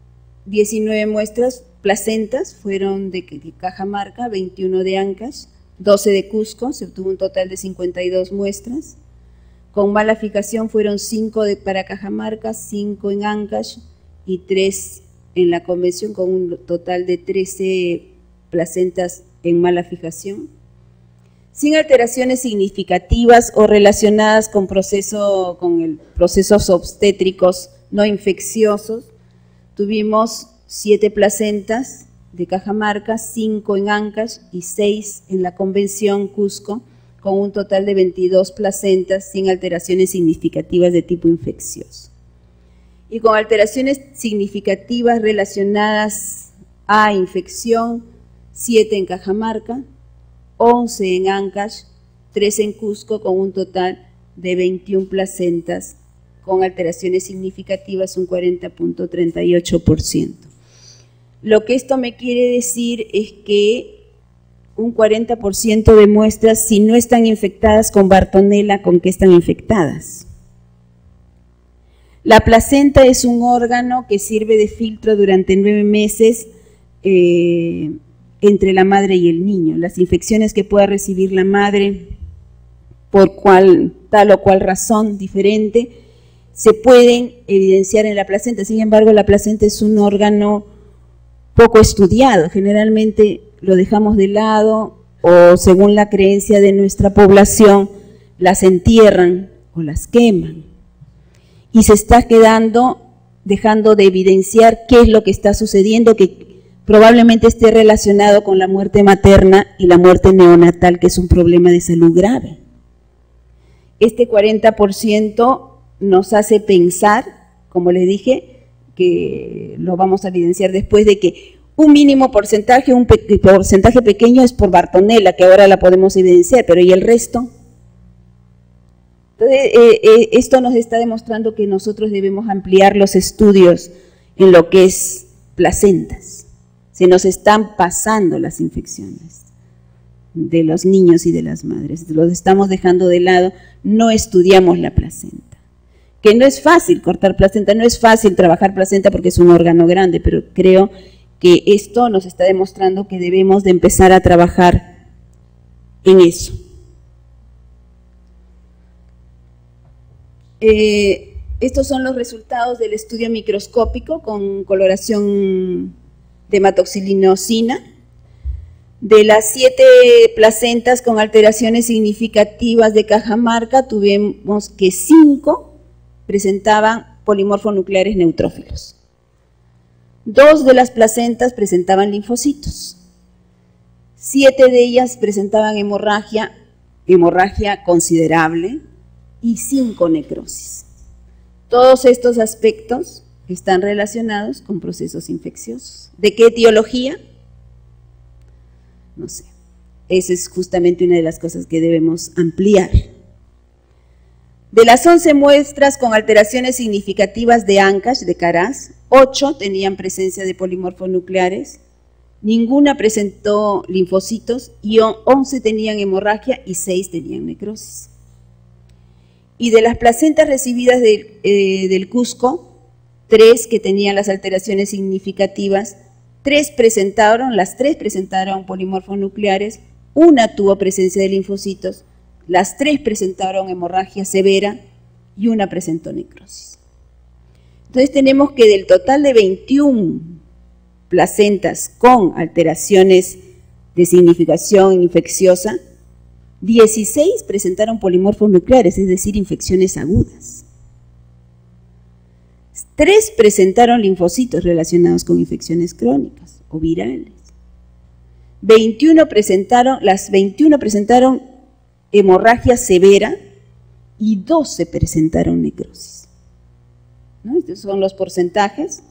19 muestras placentas fueron de Cajamarca, 21 de Ancash, 12 de Cusco, se obtuvo un total de 52 muestras. Con mala fijación fueron 5 para Cajamarca, 5 en Ancash y 3 en la convención, con un total de 13 placentas en mala fijación. Sin alteraciones significativas o relacionadas con procesos obstétricos no infecciosos, tuvimos 7 placentas de Cajamarca, 5 en Ancash y 6 en la convención Cusco, con un total de 22 placentas sin alteraciones significativas de tipo infeccioso. Y con alteraciones significativas relacionadas a infección, 7 en Cajamarca, 11 en Ancash, 3 en Cusco, con un total de 21 placentas con alteraciones significativas, un 40.38%. Lo que esto me quiere decir es que un 40% de muestras, si no están infectadas con Bartonella, ¿con qué están infectadas? La placenta es un órgano que sirve de filtro durante 9 meses entre la madre y el niño. Las infecciones que pueda recibir la madre por tal o cual razón diferente se pueden evidenciar en la placenta. Sin embargo, la placenta es un órgano poco estudiado, generalmente lo dejamos de lado o, según la creencia de nuestra población, las entierran o las queman. Y se está dejando de evidenciar qué es lo que está sucediendo, que probablemente esté relacionado con la muerte materna y la muerte neonatal, que es un problema de salud grave. Este 40% nos hace pensar, como les dije, que lo vamos a evidenciar después, de que un mínimo porcentaje, un porcentaje pequeño es por Bartonella, que ahora la podemos evidenciar, pero ¿y el resto? Entonces, esto nos está demostrando que nosotros debemos ampliar los estudios en lo que es placentas. Se nos están pasando las infecciones de los niños y de las madres, los estamos dejando de lado, no estudiamos la placenta. Que no es fácil cortar placenta, no es fácil trabajar placenta porque es un órgano grande, pero creo que esto nos está demostrando que debemos de empezar a trabajar en eso. Estos son los resultados del estudio microscópico con coloración de hematoxilinosina. De las 7 placentas con alteraciones significativas de Cajamarca, tuvimos que 5 presentaban polimorfonucleares neutrófilos. 2 de las placentas presentaban linfocitos. 7 de ellas presentaban hemorragia considerable y 5 necrosis. Todos estos aspectos están relacionados con procesos infecciosos. ¿De qué etiología? No sé. Esa es justamente una de las cosas que debemos ampliar. De las 11 muestras con alteraciones significativas de Ancash, de Caraz, 8 tenían presencia de polimorfonucleares, ninguna presentó linfocitos y 11 tenían hemorragia y 6 tenían necrosis. Y de las placentas recibidas del Cusco, 3 que tenían las alteraciones significativas, las 3 presentaron polimorfonucleares, una tuvo presencia de linfocitos, las 3 presentaron hemorragia severa y una presentó necrosis. Entonces tenemos que del total de 21 placentas con alteraciones de significación infecciosa, 16 presentaron polimorfos nucleares, es decir, infecciones agudas. 3 presentaron linfocitos relacionados con infecciones crónicas o virales. Las 21 presentaron hemorragia severa y 12 presentaron necrosis. ¿No? Estos son los porcentajes: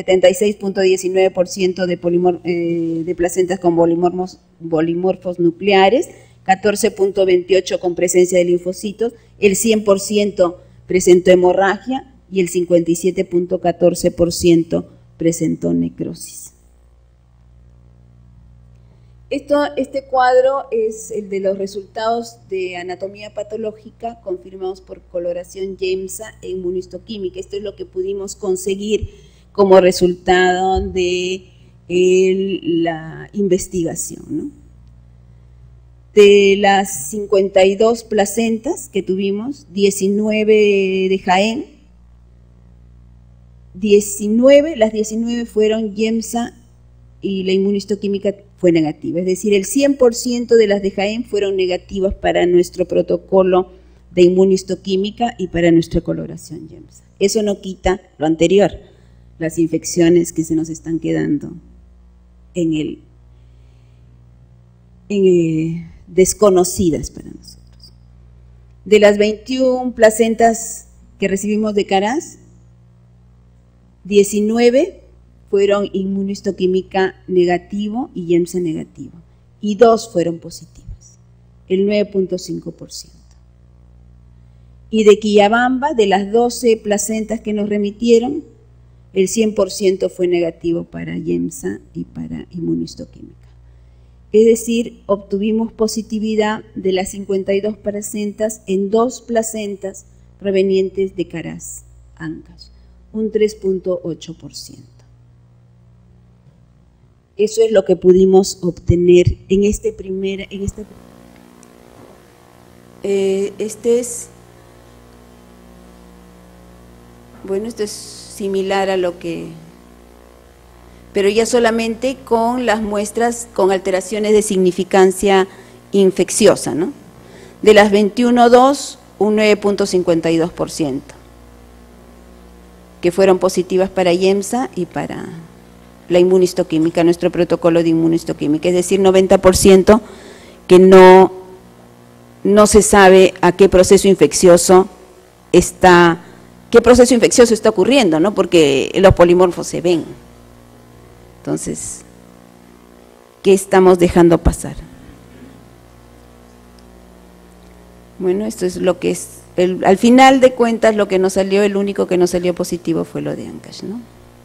76.19% de placentas con polimorfos nucleares, 14.28% con presencia de linfocitos, el 100% presentó hemorragia y el 57.14% presentó necrosis. Este cuadro es el de los resultados de anatomía patológica confirmados por coloración YEMSA e inmunistoquímica. Esto es lo que pudimos conseguir como resultado de la investigación, ¿no? De las 52 placentas que tuvimos, 19 de Jaén, las 19 fueron YEMSA y la inmunistoquímica fue negativa. Es decir, el 100% de las de Jaén fueron negativas para nuestro protocolo de inmunistoquímica y para nuestra coloración YEMSA. Eso no quita lo anterior, las infecciones que se nos están quedando desconocidas para nosotros. De las 21 placentas que recibimos de Caraz, 19 fueron inmunistoquímica negativo y YEMSA negativo, y 2 fueron positivas, el 9.5%. Y de Quillabamba, de las 12 placentas que nos remitieron, el 100% fue negativo para YEMSA y para inmunistoquímica. Es decir, obtuvimos positividad de las 52 placentas en 2 placentas provenientes de Caraz, Ancash, un 3.8%. Eso es lo que pudimos obtener en este esto es similar a lo que, pero ya solamente con las muestras con alteraciones de significancia infecciosa, ¿no? De las 21.2, un 9.52%, que fueron positivas para YEMSA y para la inmunistoquímica, nuestro protocolo de inmunistoquímica, es decir, 90% que no se sabe a qué proceso infeccioso está ocurriendo, ¿no? Porque los polimorfos se ven. Entonces, ¿qué estamos dejando pasar? Bueno, esto es lo que es, al final de cuentas lo que nos salió, el único que nos salió positivo fue lo de Ancash, ¿no?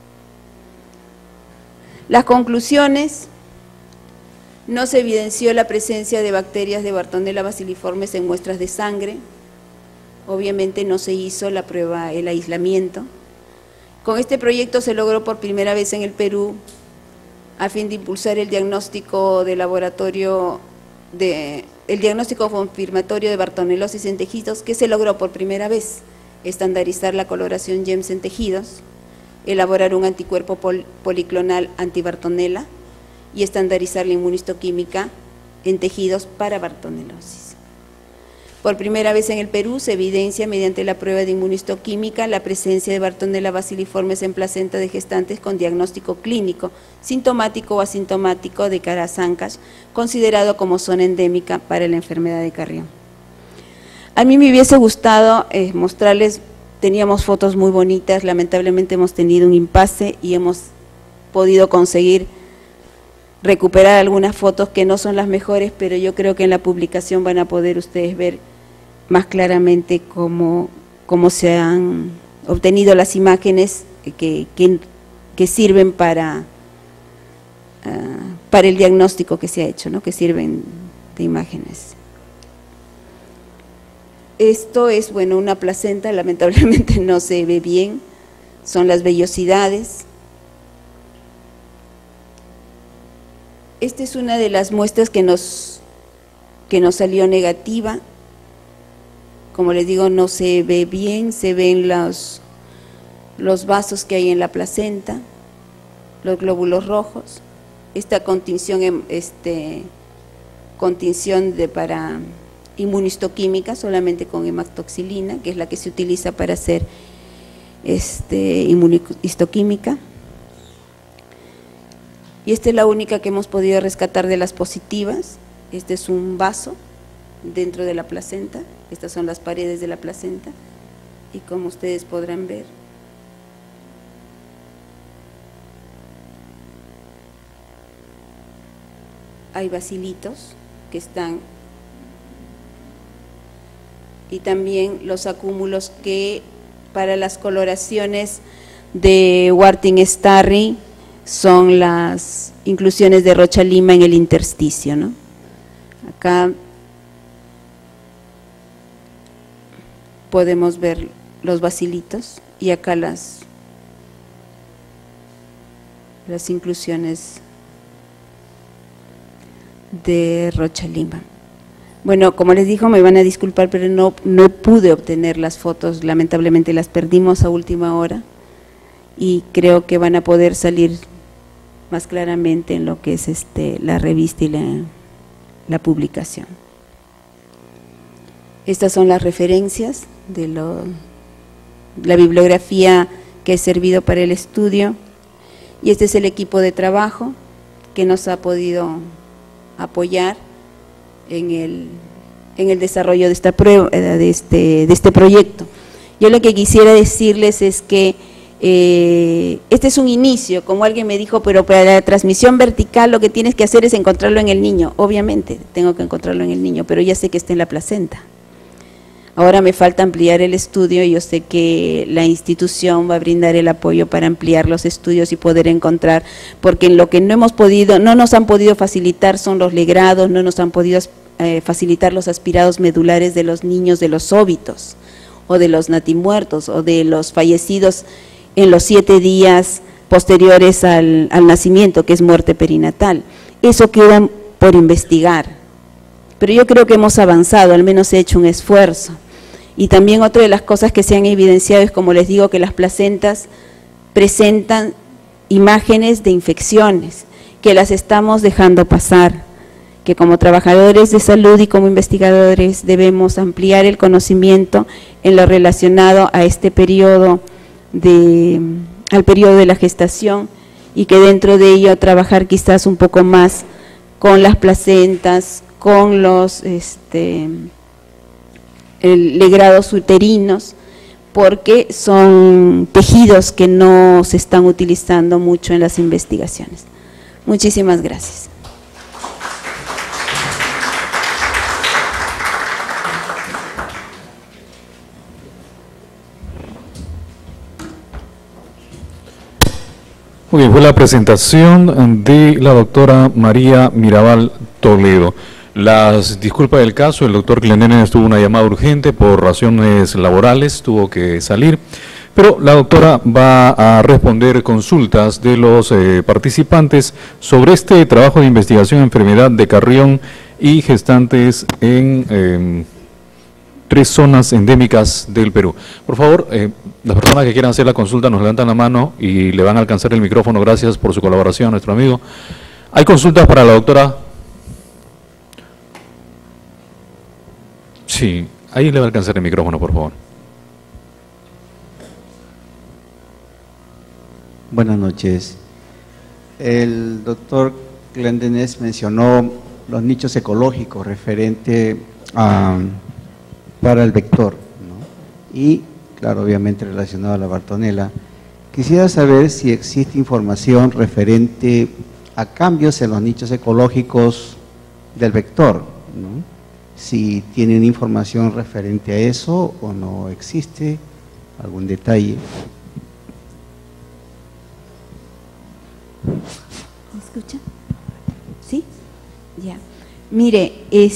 Las conclusiones: no se evidenció la presencia de bacterias de Bartonella bacilliformes en muestras de sangre. Obviamente no se hizo la prueba, el aislamiento. Con este proyecto se logró por primera vez en el Perú, a fin de impulsar el diagnóstico de laboratorio, el diagnóstico confirmatorio de bartonelosis en tejidos, que se logró por primera vez estandarizar la coloración YEMSA en tejidos, elaborar un anticuerpo policlonal antibartonella y estandarizar la inmunistoquímica en tejidos para bartonelosis. Por primera vez en el Perú se evidencia mediante la prueba de inmunistoquímica la presencia de Bartonella bacilliformes en placenta de gestantes con diagnóstico clínico, sintomático o asintomático de Caraz Ancash, considerado como zona endémica para la enfermedad de Carrión. A mí me hubiese gustado mostrarles, teníamos fotos muy bonitas, lamentablemente hemos tenido un impasse y hemos podido conseguir recuperar algunas fotos que no son las mejores, pero yo creo que en la publicación van a poder ustedes ver más claramente cómo se han obtenido las imágenes que sirven para el diagnóstico que se ha hecho, ¿no? Que sirven de imágenes. Esto es, bueno, una placenta, lamentablemente no se ve bien, son las vellosidades. Esta es una de las muestras que nos salió negativa. Como les digo, no se ve bien, se ven los vasos que hay en la placenta, los glóbulos rojos. Esta continción para inmunistoquímica solamente con hematoxilina, que es la que se utiliza para hacer inmunistoquímica. Y esta es la única que hemos podido rescatar de las positivas. Este es un vaso dentro de la placenta, estas son las paredes de la placenta, y como ustedes podrán ver, hay bacilitos que están, y también los acúmulos que para las coloraciones de Wartin-Starry son las inclusiones de Rocha Lima en el intersticio, ¿no? Acá podemos ver los bacilitos y acá las inclusiones de Rocha Lima. Bueno, como les dijo, me van a disculpar, pero no pude obtener las fotos, lamentablemente las perdimos a última hora y creo que van a poder salir más claramente en lo que es la revista y la publicación. Estas son las referencias de la bibliografía que ha servido para el estudio y este es el equipo de trabajo que nos ha podido apoyar en el desarrollo de esta prueba, de este proyecto. Yo lo que quisiera decirles es que este es un inicio, como alguien me dijo, pero para la transmisión vertical lo que tienes que hacer es encontrarlo en el niño. Obviamente tengo que encontrarlo en el niño, pero ya sé que está en la placenta. Ahora me falta ampliar el estudio y yo sé que la institución va a brindar el apoyo para ampliar los estudios y poder encontrar, porque en lo que no nos han podido facilitar son los legrados, no nos han podido facilitar los aspirados medulares de los niños de los óbitos o de los natimuertos o de los fallecidos en los 7 días posteriores al nacimiento, que es muerte perinatal. Eso queda por investigar, pero yo creo que hemos avanzado, al menos he hecho un esfuerzo. Y también otra de las cosas que se han evidenciado es, como les digo, que las placentas presentan imágenes de infecciones, que las estamos dejando pasar, que como trabajadores de salud y como investigadores debemos ampliar el conocimiento en lo relacionado a este periodo al periodo de la gestación y que dentro de ello trabajar quizás un poco más con las placentas, con los legrados uterinos, porque son tejidos que no se están utilizando mucho en las investigaciones. Muchísimas gracias. Muy bien, fue la presentación de la doctora María Mirabal Toledo. Las disculpas del caso, el doctor Clendenes tuvo una llamada urgente por razones laborales, tuvo que salir, pero la doctora va a responder consultas de los participantes sobre este trabajo de investigación en enfermedad de Carrión y gestantes en 3 zonas endémicas del Perú. Por favor, las personas que quieran hacer la consulta nos levantan la mano y le van a alcanzar el micrófono. Gracias por su colaboración, nuestro amigo. ¿Hay consultas para la doctora? Sí, ahí le va a alcanzar el micrófono, por favor. Buenas noches. El doctor Clendenes mencionó los nichos ecológicos referente para el vector, ¿no? Y, claro, obviamente relacionado a la Bartonella. Quisiera saber si existe información referente a cambios en los nichos ecológicos del vector, ¿no? Si tienen información referente a eso o no existe, algún detalle. ¿Me escucha? ¿Sí? Ya. Mire,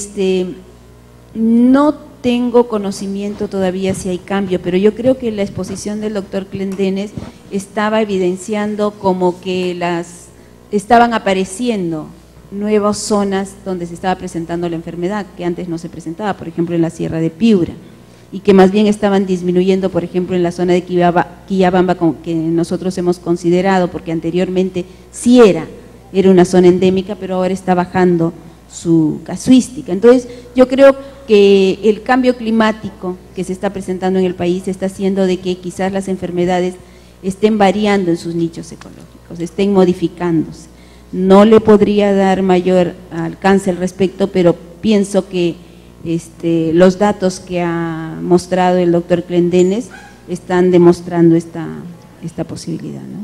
no tengo conocimiento todavía si hay cambio, pero yo creo que la exposición del doctor Clendenes estaba evidenciando como que estaban apareciendo nuevas zonas donde se estaba presentando la enfermedad, que antes no se presentaba, por ejemplo en la Sierra de Piura, y que más bien estaban disminuyendo, por ejemplo en la zona de Quillabamba, que nosotros hemos considerado, porque anteriormente sí era una zona endémica, pero ahora está bajando su casuística. Entonces yo creo que el cambio climático que se está presentando en el país está haciendo de que quizás las enfermedades estén variando en sus nichos ecológicos, estén modificándose. No le podría dar mayor alcance al respecto, pero pienso que los datos que ha mostrado el doctor Clendenes están demostrando esta posibilidad, ¿no?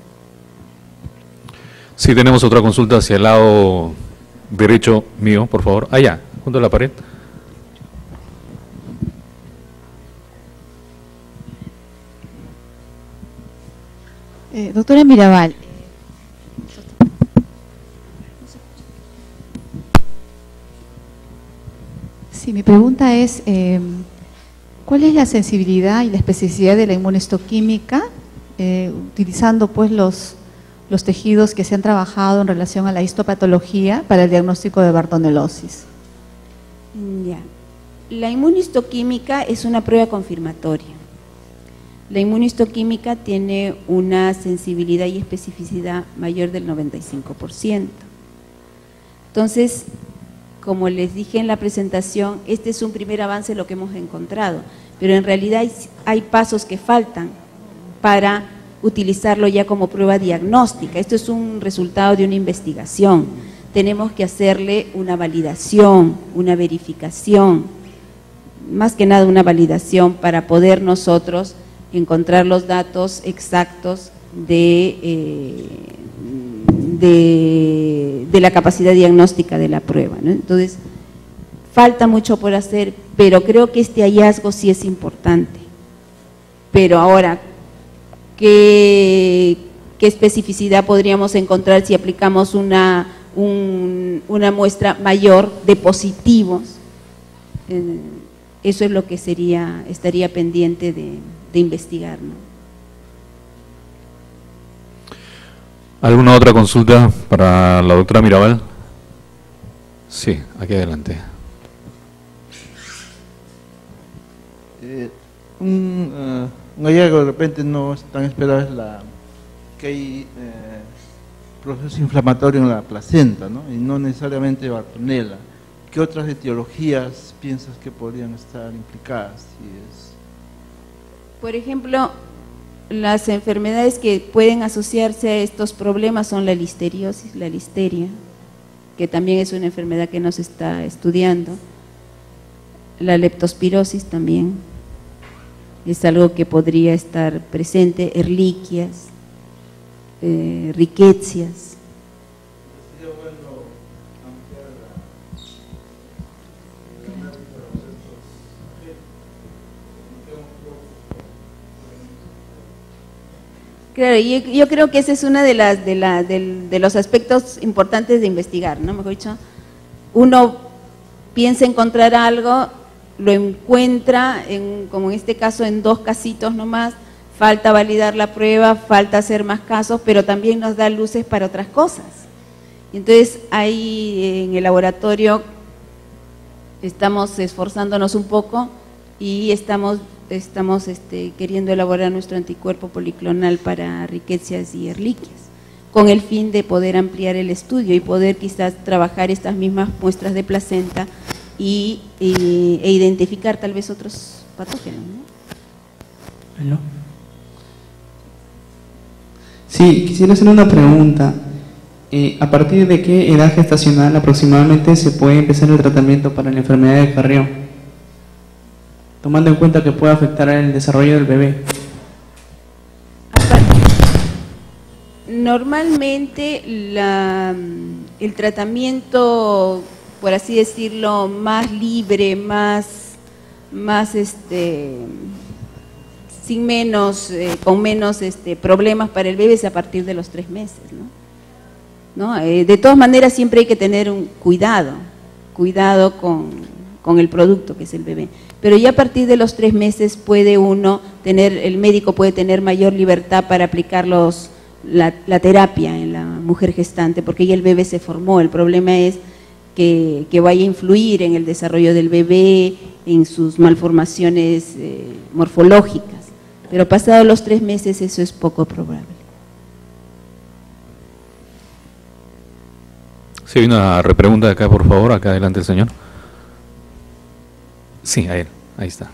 Sí, tenemos otra consulta hacia el lado derecho mío, por favor. Allá, junto a la pared. Doctora Mirabal, sí, mi pregunta es, ¿cuál es la sensibilidad y la especificidad de la inmunohistoquímica utilizando pues los tejidos que se han trabajado en relación a la histopatología para el diagnóstico de bartonelosis? Ya. La inmunistoquímica es una prueba confirmatoria. La inmunistoquímica tiene una sensibilidad y especificidad mayor del 95%. Entonces, como les dije en la presentación, este es un primer avance de lo que hemos encontrado, pero en realidad hay pasos que faltan para utilizarlo ya como prueba diagnóstica. Esto es un resultado de una investigación. Tenemos que hacerle una validación, una verificación, más que nada una validación para poder nosotros encontrar los datos exactos de la capacidad diagnóstica de la prueba, ¿no? Entonces, falta mucho por hacer, pero creo que este hallazgo sí es importante. Pero ahora, ¿qué especificidad podríamos encontrar si aplicamos una muestra mayor de positivos? Eso es lo que estaría pendiente de investigar, ¿no? ¿Alguna otra consulta para la doctora Mirabal? Sí, aquí adelante. Un hallazgo de repente no es tan esperado, es que hay proceso inflamatorio en la placenta, ¿no? Y no necesariamente Bartonella. ¿Qué otras etiologías piensas que podrían estar implicadas? Por ejemplo, las enfermedades que pueden asociarse a estos problemas son la listeriosis, la listeria, que también es una enfermedad que nos está estudiando, la leptospirosis también, es algo que podría estar presente, erliquias, riquecias. Claro, yo creo que ese es uno de los aspectos importantes de investigar, ¿no? Mejor dicho, uno piensa encontrar algo, lo encuentra, como en este caso en 2 casitos nomás, falta validar la prueba, falta hacer más casos, pero también nos da luces para otras cosas. Entonces, ahí en el laboratorio estamos esforzándonos un poco y estamos queriendo elaborar nuestro anticuerpo policlonal para riquecias y erliquias, con el fin de poder ampliar el estudio y poder quizás trabajar estas mismas muestras de placenta e identificar tal vez otros patógenos, ¿no? ¿Aló? Sí, quisiera hacer una pregunta. ¿A partir de qué edad gestacional aproximadamente se puede empezar el tratamiento para la enfermedad de Carrión, tomando en cuenta que puede afectar el desarrollo del bebé? Normalmente el tratamiento, por así decirlo, más libre, con menos problemas para el bebé es a partir de los 3 meses, ¿no? De todas maneras siempre hay que tener un cuidado con el producto que es el bebé. Pero ya a partir de los 3 meses el médico puede tener mayor libertad para aplicar la terapia en la mujer gestante, porque ya el bebé se formó. El problema es que vaya a influir en el desarrollo del bebé, en sus malformaciones morfológicas. Pero pasados los 3 meses eso es poco probable. Sí, hay una repregunta acá, por favor, acá adelante el señor. Sí, a él, ahí está.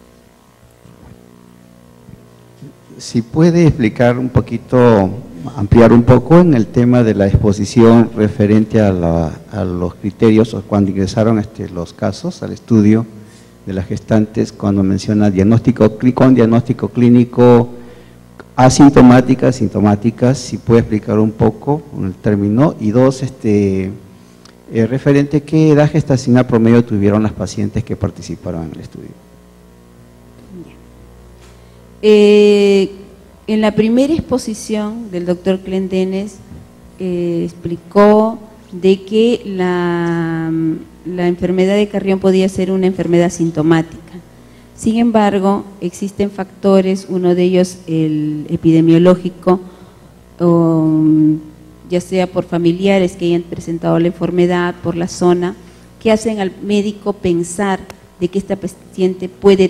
Si puede explicar un poquito, ampliar un poco en el tema de la exposición referente a los criterios o cuando ingresaron los casos al estudio de las gestantes, cuando menciona diagnóstico clínico, asintomáticas, sintomáticas, si puede explicar un poco el término, y 2, referente a qué edad gestacional promedio tuvieron las pacientes que participaron en el estudio. En la primera exposición del doctor Clendenes explicó de que la enfermedad de Carrión podía ser una enfermedad sintomática. Sin embargo, existen factores, uno de ellos el epidemiológico, ya sea por familiares que hayan presentado la enfermedad, por la zona, ¿Qué hacen al médico pensar de que esta paciente puede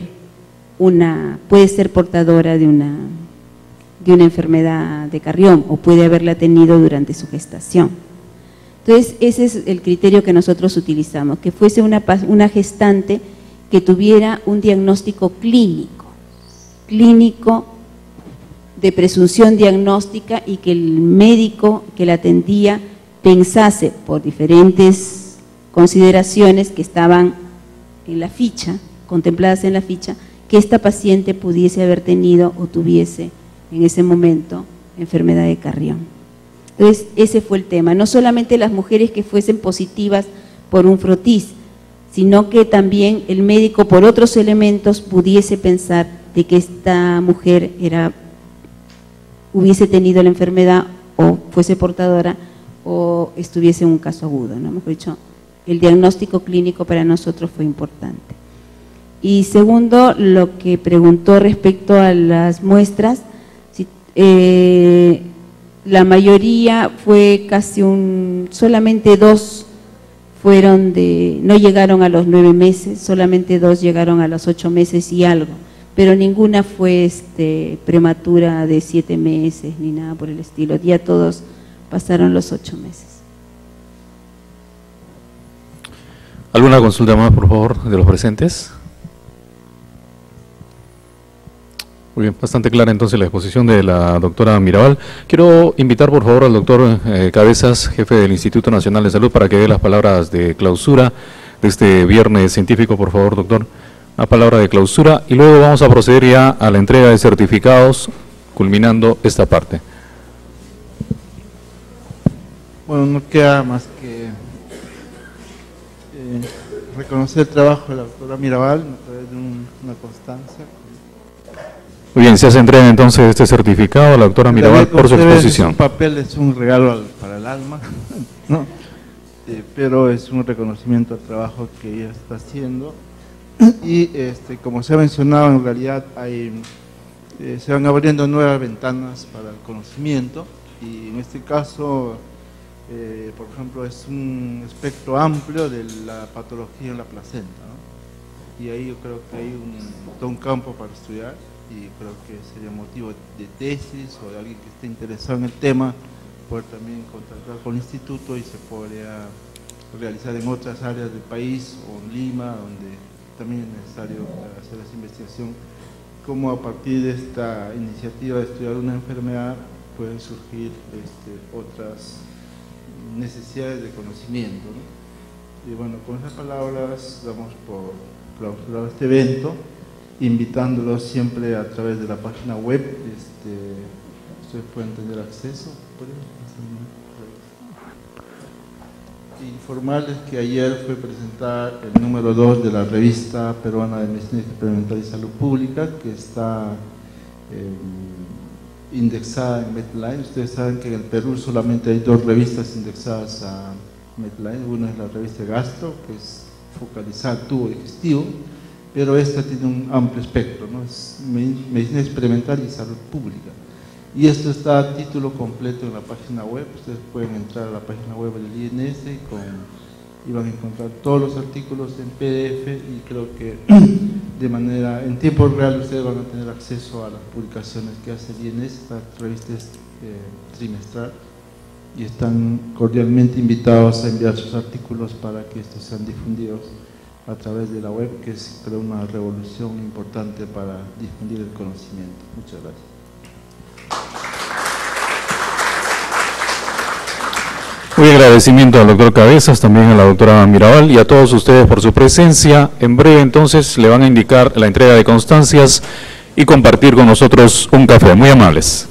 ser portadora de una enfermedad de Carrión o puede haberla tenido durante su gestación? Entonces, ese es el criterio que nosotros utilizamos, que fuese una gestante que tuviera un diagnóstico clínico de presunción diagnóstica, y que el médico que la atendía pensase por diferentes consideraciones que estaban en la ficha, contempladas en la ficha, que esta paciente pudiese haber tenido o tuviese en ese momento enfermedad de Carrión. Entonces, ese fue el tema, no solamente las mujeres que fuesen positivas por un frotis, sino que también el médico por otros elementos pudiese pensar de que esta mujer hubiese tenido la enfermedad o fuese portadora o estuviese en un caso agudo, ¿no? Hemos dicho, el diagnóstico clínico para nosotros fue importante. Y segundo, lo que preguntó respecto a las muestras, la mayoría fue solamente 2 no llegaron a los 9 meses, solamente 2 llegaron a los 8 meses y algo, pero ninguna fue prematura de 7 meses ni nada por el estilo, ya todos pasaron los 8 meses. ¿Alguna consulta más, por favor, de los presentes? Muy bien, bastante clara entonces la exposición de la doctora Mirabal. Quiero invitar por favor al doctor Cabezas, jefe del Instituto Nacional de Salud, para que dé las palabras de clausura de este viernes científico, por favor, doctor. La palabra de clausura y luego vamos a proceder ya a la entrega de certificados, culminando esta parte. Bueno, no queda más que reconocer el trabajo de la doctora Mirabal a través de una constancia. Muy bien, se hace entrega entonces este certificado a la doctora Mirabal por su exposición. Un papel es un regalo para el alma, ¿no? Pero es un reconocimiento al trabajo que ella está haciendo. Y como se ha mencionado, en realidad se van abriendo nuevas ventanas para el conocimiento, y en este caso, por ejemplo, es un espectro amplio de la patología en la placenta, ¿no? Y ahí yo creo que hay todo un campo para estudiar, y creo que sería motivo de tesis o de alguien que esté interesado en el tema, poder también contactar con el instituto y se podría realizar en otras áreas del país o en Lima, donde también es necesario hacer esa investigación, cómo a partir de esta iniciativa de estudiar una enfermedad pueden surgir otras necesidades de conocimiento, ¿no? Y bueno, con esas palabras damos por clausurado este evento, invitándolos siempre a través de la página web. Ustedes pueden tener acceso. Informarles que ayer fue presentada el número 2 de la revista peruana de Medicina Experimental y Salud Pública, que está indexada en Medline. Ustedes saben que en el Perú solamente hay 2 revistas indexadas a Medline. Una es la revista Gastro, que es focalizada al tubo digestivo, pero esta tiene un amplio espectro, ¿no? Es Medicina Experimental y Salud Pública. Y esto está a título completo en la página web. Ustedes pueden entrar a la página web del INS y van a encontrar todos los artículos en PDF, y creo que en tiempo real ustedes van a tener acceso a las publicaciones que hace el INS. Esta revista es trimestral y están cordialmente invitados a enviar sus artículos para que estos sean difundidos a través de la web, que es, creo, una revolución importante para difundir el conocimiento. Muchas gracias. Muy agradecimiento al doctor Cabezas, también a la doctora Mirabal y a todos ustedes por su presencia. En breve entonces le van a indicar la entrega de constancias y compartir con nosotros un café. Muy amables.